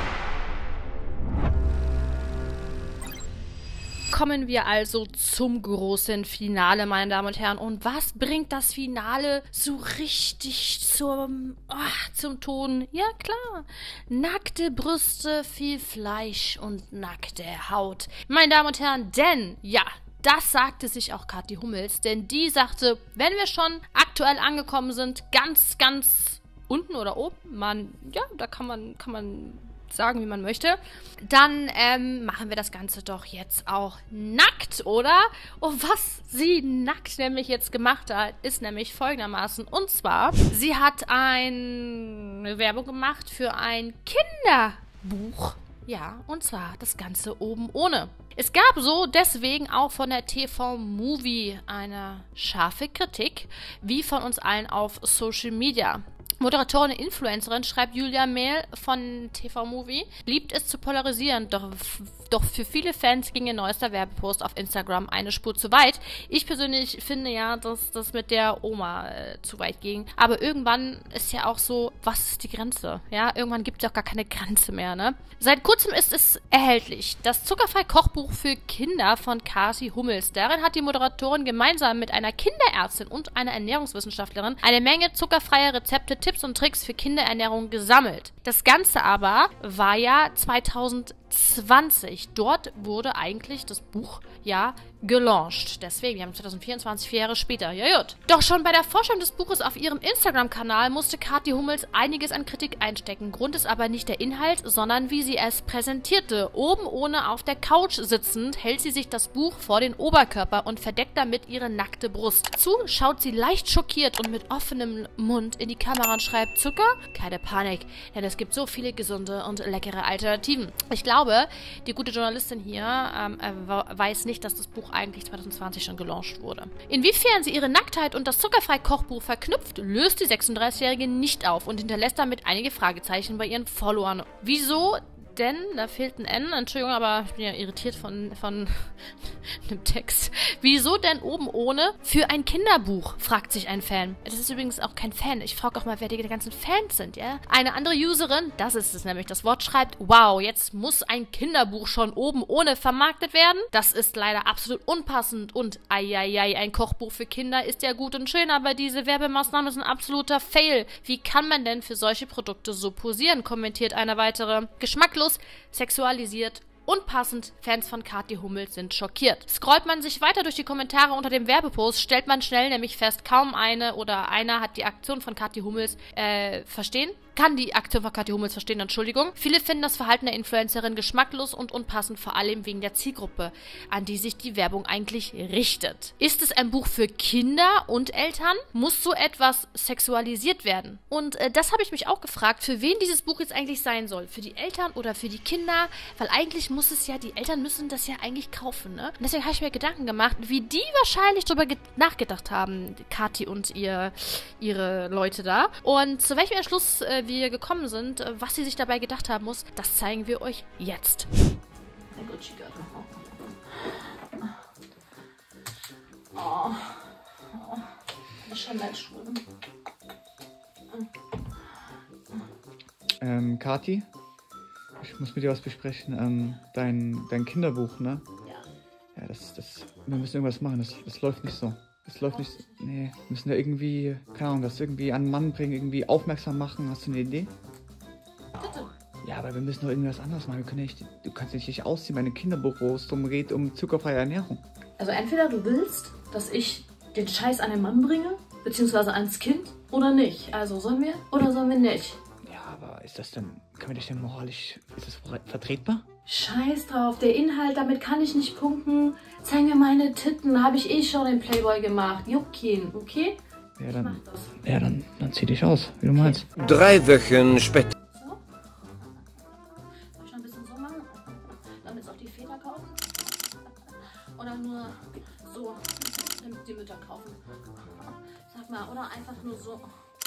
Kommen wir also zum großen Finale, meine Damen und Herren. Und was bringt das Finale so richtig zum Ton? Ja, klar. Nackte Brüste, viel Fleisch und nackte Haut. Meine Damen und Herren, denn, ja, das sagte sich auch Kathi Hummels, denn die sagte, wenn wir schon aktuell angekommen sind, ganz, ganz unten oder oben, da kann man sagen, wie man möchte, dann machen wir das Ganze doch jetzt auch nackt, oder? Und was sie nackt nämlich jetzt gemacht hat, ist nämlich folgendermaßen. Und zwar, sie hat eine Werbung gemacht für ein Kinderbuch. Ja, und zwar das Ganze oben ohne. Es gab so deswegen auch von der TV-Movie eine scharfe Kritik, wie von uns allen auf Social Media. Moderatorin und Influencerin, schreibt Julia Mehl von TV-Movie, liebt es zu polarisieren, doch für viele Fans ging ihr neuester Werbepost auf Instagram eine Spur zu weit. Ich persönlich finde ja, dass das mit der Oma zu weit ging. Aber irgendwann ist ja auch so, was ist die Grenze? Ja, irgendwann gibt es auch gar keine Grenze mehr, ne? Seit kurzem ist es erhältlich. Das zuckerfreie Kochbuch für Kinder von Kathi Hummels. Darin hat die Moderatorin gemeinsam mit einer Kinderärztin und einer Ernährungswissenschaftlerin eine Menge zuckerfreier Rezepte, Tipps und Tricks für Kinderernährung gesammelt. Das Ganze aber war ja 2020. Dort wurde eigentlich das Buch ja gelauncht. Deswegen, wir haben 2024, 4 Jahre später. Ja gut. Doch schon bei der Vorstellung des Buches auf ihrem Instagram-Kanal musste Kathi Hummels einiges an Kritik einstecken. Grund ist aber nicht der Inhalt, sondern wie sie es präsentierte. Oben ohne auf der Couch sitzend hält sie sich das Buch vor den Oberkörper und verdeckt damit ihre nackte Brust. Dazu schaut sie leicht schockiert und mit offenem Mund in die Kamera und schreibt: Zucker? Keine Panik, denn es gibt so viele gesunde und leckere Alternativen. Ich glaube, die gute Journalistin hier weiß nicht, dass das Buch eigentlich 2020 schon gelauncht wurde. Inwiefern sie ihre Nacktheit und das zuckerfreie Kochbuch verknüpft, löst die 36-Jährige nicht auf und hinterlässt damit einige Fragezeichen bei ihren Followern. Wieso denn? Da fehlt ein N, Entschuldigung, aber ich bin ja irritiert von dem Text. Wieso denn oben ohne für ein Kinderbuch, fragt sich ein Fan. Das ist übrigens auch kein Fan. Ich frage auch mal, wer die ganzen Fans sind, ja? Eine andere Userin, das ist es nämlich, das Wort schreibt: Wow, jetzt muss ein Kinderbuch schon oben ohne vermarktet werden? Das ist leider absolut unpassend und ein Kochbuch für Kinder ist ja gut und schön, aber diese Werbemaßnahme ist ein absoluter Fail. Wie kann man denn für solche Produkte so posieren, kommentiert eine weitere. Geschmacklos, sexualisiert unpassend. Fans von Kathi Hummels sind schockiert. Scrollt man sich weiter durch die Kommentare unter dem Werbepost, stellt man schnell nämlich fest, kaum eine oder einer hat die Aktion von Kathi Hummels kann die Aktion von Kathi Hummels verstehen, Entschuldigung. Viele finden das Verhalten der Influencerin geschmacklos und unpassend, vor allem wegen der Zielgruppe, an die sich die Werbung eigentlich richtet. Ist es ein Buch für Kinder und Eltern? Muss so etwas sexualisiert werden? Und das habe ich mich auch gefragt, für wen dieses Buch jetzt eigentlich sein soll. Für die Eltern oder für die Kinder? Weil eigentlich muss es ja, die Eltern müssen das ja eigentlich kaufen, ne? Und deswegen habe ich mir Gedanken gemacht, wie die wahrscheinlich darüber nachgedacht haben, Kathi und ihre Leute da. Und zu welchem Entschluss wir gekommen sind, was sie sich dabei gedacht haben muss, das zeigen wir euch jetzt. Kathi, ich muss mit dir was besprechen. Dein Kinderbuch, ne? Ja. Ja, wir müssen irgendwas machen. Das läuft nicht so. Das läuft nicht so. Nee, wir müssen da irgendwie, keine Ahnung, das irgendwie an den Mann bringen, irgendwie aufmerksam machen. Hast du eine Idee? Bitte. Ja, aber wir müssen doch irgendwas anderes machen. Du kannst dich nicht ausziehen bei einem Kinderbuch, wo es darum geht, um zuckerfreie Ernährung. Also entweder du willst, dass ich den Scheiß an den Mann bringe, beziehungsweise ans Kind, oder nicht. Also sollen wir oder sollen wir nicht? Ja, aber ist das denn moralisch, ist das vertretbar? Scheiß drauf, der Inhalt, damit kann ich nicht punkten. Zeig mir meine Titten, habe ich eh schon den Playboy gemacht. Juckin, okay? Ja, dann zieh dich aus, wie du meinst. 3 Wochen später. So. Soll ich noch ein bisschen so machen? Damit es auch die Väter kaufen? Oder nur so, damit die Mütter kaufen? Sag mal, oder einfach nur so.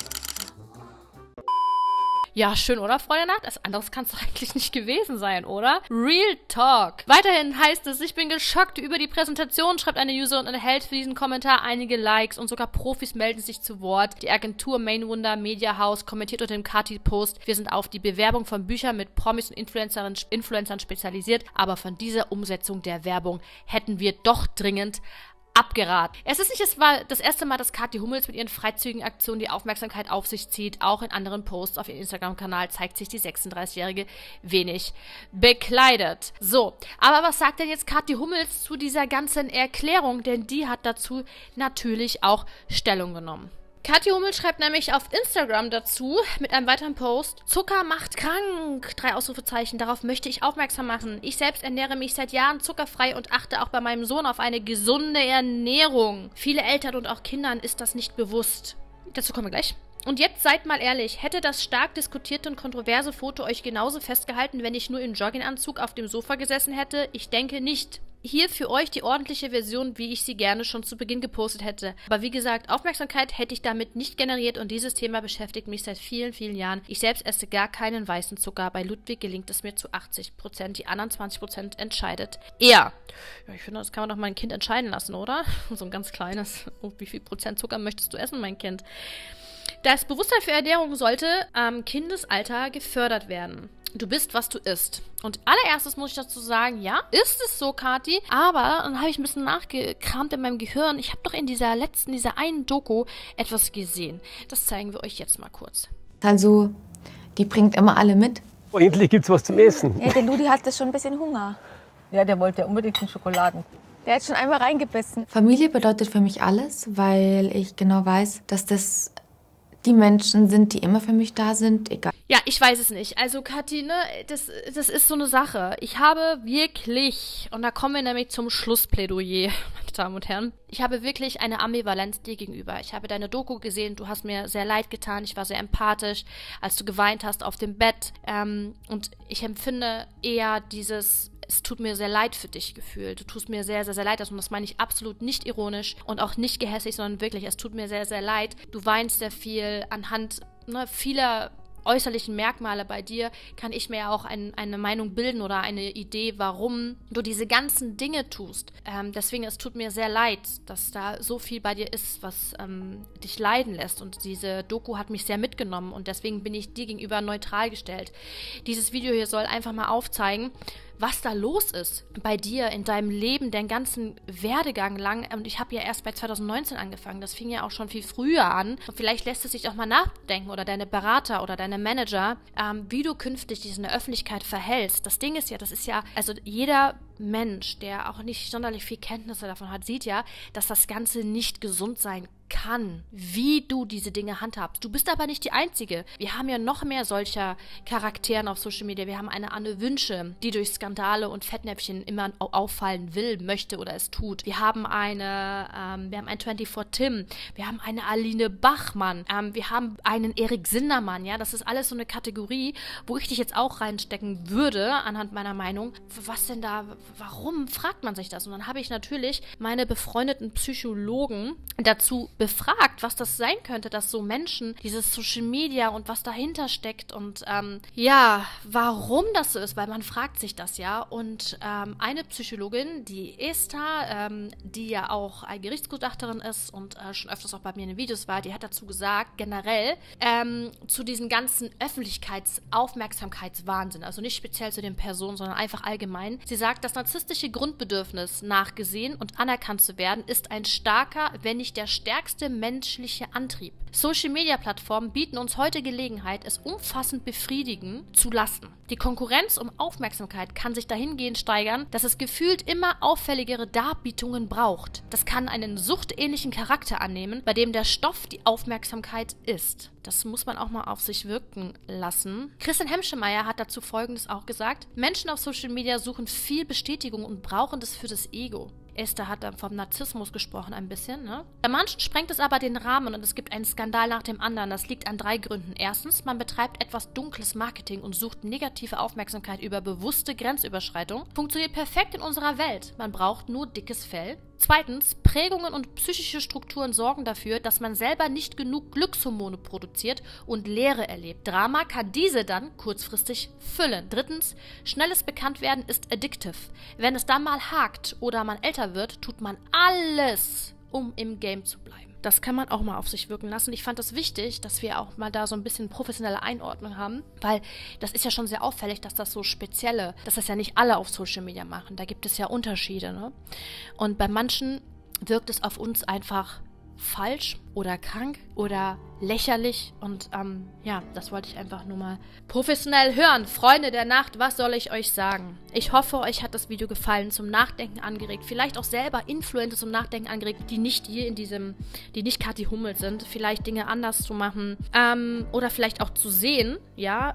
Ja, schön, oder, Freunde? Das anderes kann es doch eigentlich nicht gewesen sein, oder? Real Talk. Weiterhin heißt es, ich bin geschockt über die Präsentation, schreibt eine Userin und erhält für diesen Kommentar einige Likes und sogar Profis melden sich zu Wort. Die Agentur Mainwunder Media House kommentiert unter dem Kathi-Post, wir sind auf die Bewerbung von Büchern mit Promis und Influencern spezialisiert, aber von dieser Umsetzung der Werbung hätten wir doch dringend abgeraten. Es ist nicht das erste Mal, dass Kathi Hummels mit ihren freizügigen Aktionen die Aufmerksamkeit auf sich zieht. Auch in anderen Posts auf ihrem Instagram-Kanal zeigt sich die 36-Jährige wenig bekleidet. So, aber was sagt denn jetzt Kathi Hummels zu dieser ganzen Erklärung? Denn die hat dazu natürlich auch Stellung genommen. Kathi Hummels schreibt nämlich auf Instagram dazu mit einem weiteren Post: Zucker macht krank! 3 Ausrufezeichen. Darauf möchte ich aufmerksam machen. Ich selbst ernähre mich seit Jahren zuckerfrei und achte auch bei meinem Sohn auf eine gesunde Ernährung. Viele Eltern und auch Kindern ist das nicht bewusst. Dazu kommen wir gleich. Und jetzt seid mal ehrlich, hätte das stark diskutierte und kontroverse Foto euch genauso festgehalten, wenn ich nur im Jogginganzug auf dem Sofa gesessen hätte? Ich denke nicht. Hier für euch die ordentliche Version, wie ich sie gerne schon zu Beginn gepostet hätte. Aber wie gesagt, Aufmerksamkeit hätte ich damit nicht generiert und dieses Thema beschäftigt mich seit vielen, vielen Jahren. Ich selbst esse gar keinen weißen Zucker. Bei Ludwig gelingt es mir zu 80%. Die anderen 20% entscheidet er. Ja, ich finde, das kann man doch mein Kind entscheiden lassen, oder? So ein ganz kleines. Oh, wie viel Prozent Zucker möchtest du essen, mein Kind? Das Bewusstsein für Ernährung sollte am Kindesalter gefördert werden. Du bist, was du isst. Und allererstes muss ich dazu sagen, ja, ist es so, Kathi, aber dann habe ich ein bisschen nachgekramt in meinem Gehirn. Ich habe doch in dieser einen Doku etwas gesehen. Das zeigen wir euch jetzt mal kurz. Also, die bringt immer alle mit. Oh, endlich gibt's was zum Essen. Ja, der Ludi hatte schon ein bisschen Hunger. Ja, der wollte unbedingt einen Schokoladen. Der hat schon einmal reingebissen. Familie bedeutet für mich alles, weil ich genau weiß, dass das die Menschen sind, die immer für mich da sind, egal. Ja, ich weiß es nicht. Also, Kathi, ne, das ist so eine Sache. Ich habe wirklich, und da kommen wir nämlich zum Schlussplädoyer, meine Damen und Herren, ich habe wirklich eine Ambivalenz dir gegenüber. Ich habe deine Doku gesehen, du hast mir sehr leid getan, ich war sehr empathisch, als du geweint hast auf dem Bett. Und ich empfinde eher dieses: Es tut mir sehr leid für dich Gefühl. Du tust mir sehr, sehr, sehr leid. Und das meine ich absolut nicht ironisch und auch nicht gehässig, sondern wirklich, es tut mir sehr, sehr leid. Du weinst sehr viel anhand vieler äußerlichen Merkmale bei dir, kann ich mir ja auch eine Meinung bilden oder eine Idee, warum du diese ganzen Dinge tust. Deswegen, es tut mir sehr leid, dass da so viel bei dir ist, was dich leiden lässt. Und diese Doku hat mich sehr mitgenommen und deswegen bin ich dir gegenüber neutral gestellt. Dieses Video hier soll einfach mal aufzeigen, was da los ist bei dir in deinem Leben, deinen ganzen Werdegang lang. Und ich habe ja erst bei 2019 angefangen. Das fing ja auch schon viel früher an. Und vielleicht lässt es sich auch mal nachdenken oder deine Berater oder deine Manager, wie du künftig dich in der Öffentlichkeit verhältst. Das Ding ist ja, das ist ja, also jeder Mensch, der auch nicht sonderlich viel Kenntnisse davon hat, sieht ja, dass das Ganze nicht gesund sein kann, wie du diese Dinge handhabst. Du bist aber nicht die Einzige. Wir haben ja noch mehr solcher Charakteren auf Social Media. Wir haben eine Anne Wünsche, die durch Skandale und Fettnäpfchen immer auffallen will, möchte oder es tut. Wir haben einen 24 Tim. Wir haben eine Aline Bachmann. Wir haben einen Erik Sindermann. Ja, das ist alles so eine Kategorie, wo ich dich jetzt auch reinstecken würde, anhand meiner Meinung. Was denn da? Warum fragt man sich das? Und dann habe ich natürlich meine befreundeten Psychologen dazu befragt, was das sein könnte, dass so Menschen dieses Social Media und was dahinter steckt und ja, warum das so ist, weil man fragt sich das ja. Und eine Psychologin, die Esther, die ja auch eine Gerichtsgutachterin ist und schon öfters auch bei mir in den Videos war, die hat dazu gesagt, generell zu diesen ganzen Öffentlichkeitsaufmerksamkeitswahnsinn, also nicht speziell zu den Personen, sondern einfach allgemein. Sie sagt, das narzisstische Grundbedürfnis, nachgesehen und anerkannt zu werden, ist ein starker, wenn nicht der stärkste menschliche Antrieb. Social-Media-Plattformen bieten uns heute Gelegenheit, es umfassend befriedigen zu lassen. Die Konkurrenz um Aufmerksamkeit kann sich dahingehend steigern, dass es gefühlt immer auffälligere Darbietungen braucht. Das kann einen suchtähnlichen Charakter annehmen, bei dem der Stoff die Aufmerksamkeit ist. Das muss man auch mal auf sich wirken lassen. Christian Hemschemeyer hat dazu Folgendes auch gesagt: Menschen auf Social Media suchen viel Bestätigung und brauchen das für das Ego. Esther hat dann vom Narzissmus gesprochen ein bisschen, ne? Bei manchen sprengt es aber den Rahmen und es gibt einen Skandal nach dem anderen. Das liegt an 3 Gründen. Erstens, man betreibt etwas dunkles Marketing und sucht negative Aufmerksamkeit über bewusste Grenzüberschreitung. Funktioniert perfekt in unserer Welt. Man braucht nur dickes Fell. Zweitens, Prägungen und psychische Strukturen sorgen dafür, dass man selber nicht genug Glückshormone produziert und Leere erlebt. Drama kann diese dann kurzfristig füllen. Drittens, schnelles Bekanntwerden ist addictive. Wenn es dann mal hakt oder man älter wird, tut man alles, um im Game zu bleiben. Das kann man auch mal auf sich wirken lassen. Ich fand es wichtig, dass wir auch mal da so ein bisschen professionelle Einordnung haben, weil das ist ja schon sehr auffällig, dass das ja nicht alle auf Social Media machen. Da gibt es ja Unterschiede, ne? Und bei manchen wirkt es auf uns einfach falsch oder krank oder lächerlich und ja, das wollte ich einfach nur mal professionell hören. Freunde der Nacht, was soll ich euch sagen? Ich hoffe, euch hat das Video gefallen, zum Nachdenken angeregt, vielleicht auch selber Influencer zum Nachdenken angeregt, die nicht die nicht Kathi Hummels sind, vielleicht Dinge anders zu machen oder vielleicht auch zu sehen, ja,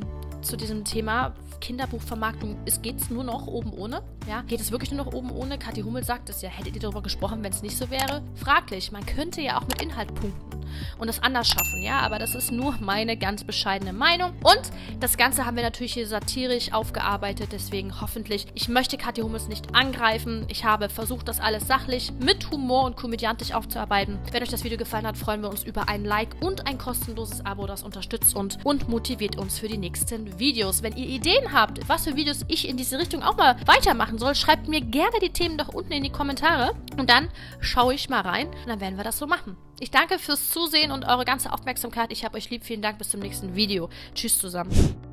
zu diesem Thema Kinderbuchvermarktung, geht's nur noch oben ohne? Ja, geht es wirklich nur noch oben ohne? Kathi Hummels sagt es ja. Hättet ihr darüber gesprochen, wenn es nicht so wäre? Fraglich. Man könnte ja auch mit Inhalt punkten und es anders schaffen, ja, aber das ist nur meine ganz bescheidene Meinung. Und das Ganze haben wir natürlich hier satirisch aufgearbeitet, deswegen hoffentlich, ich möchte Kathi Hummels nicht angreifen. Ich habe versucht, das alles sachlich, mit Humor und komödiantisch aufzuarbeiten. Wenn euch das Video gefallen hat, freuen wir uns über ein Like und ein kostenloses Abo, das unterstützt und motiviert uns für die nächsten Videos. Wenn ihr Ideen habt, was für Videos ich in diese Richtung auch mal weitermachen soll, schreibt mir gerne die Themen doch unten in die Kommentare und dann schaue ich mal rein und dann werden wir das so machen. Ich danke fürs Zusehen und eure ganze Aufmerksamkeit. Ich habe euch lieb. Vielen Dank. Bis zum nächsten Video. Tschüss zusammen.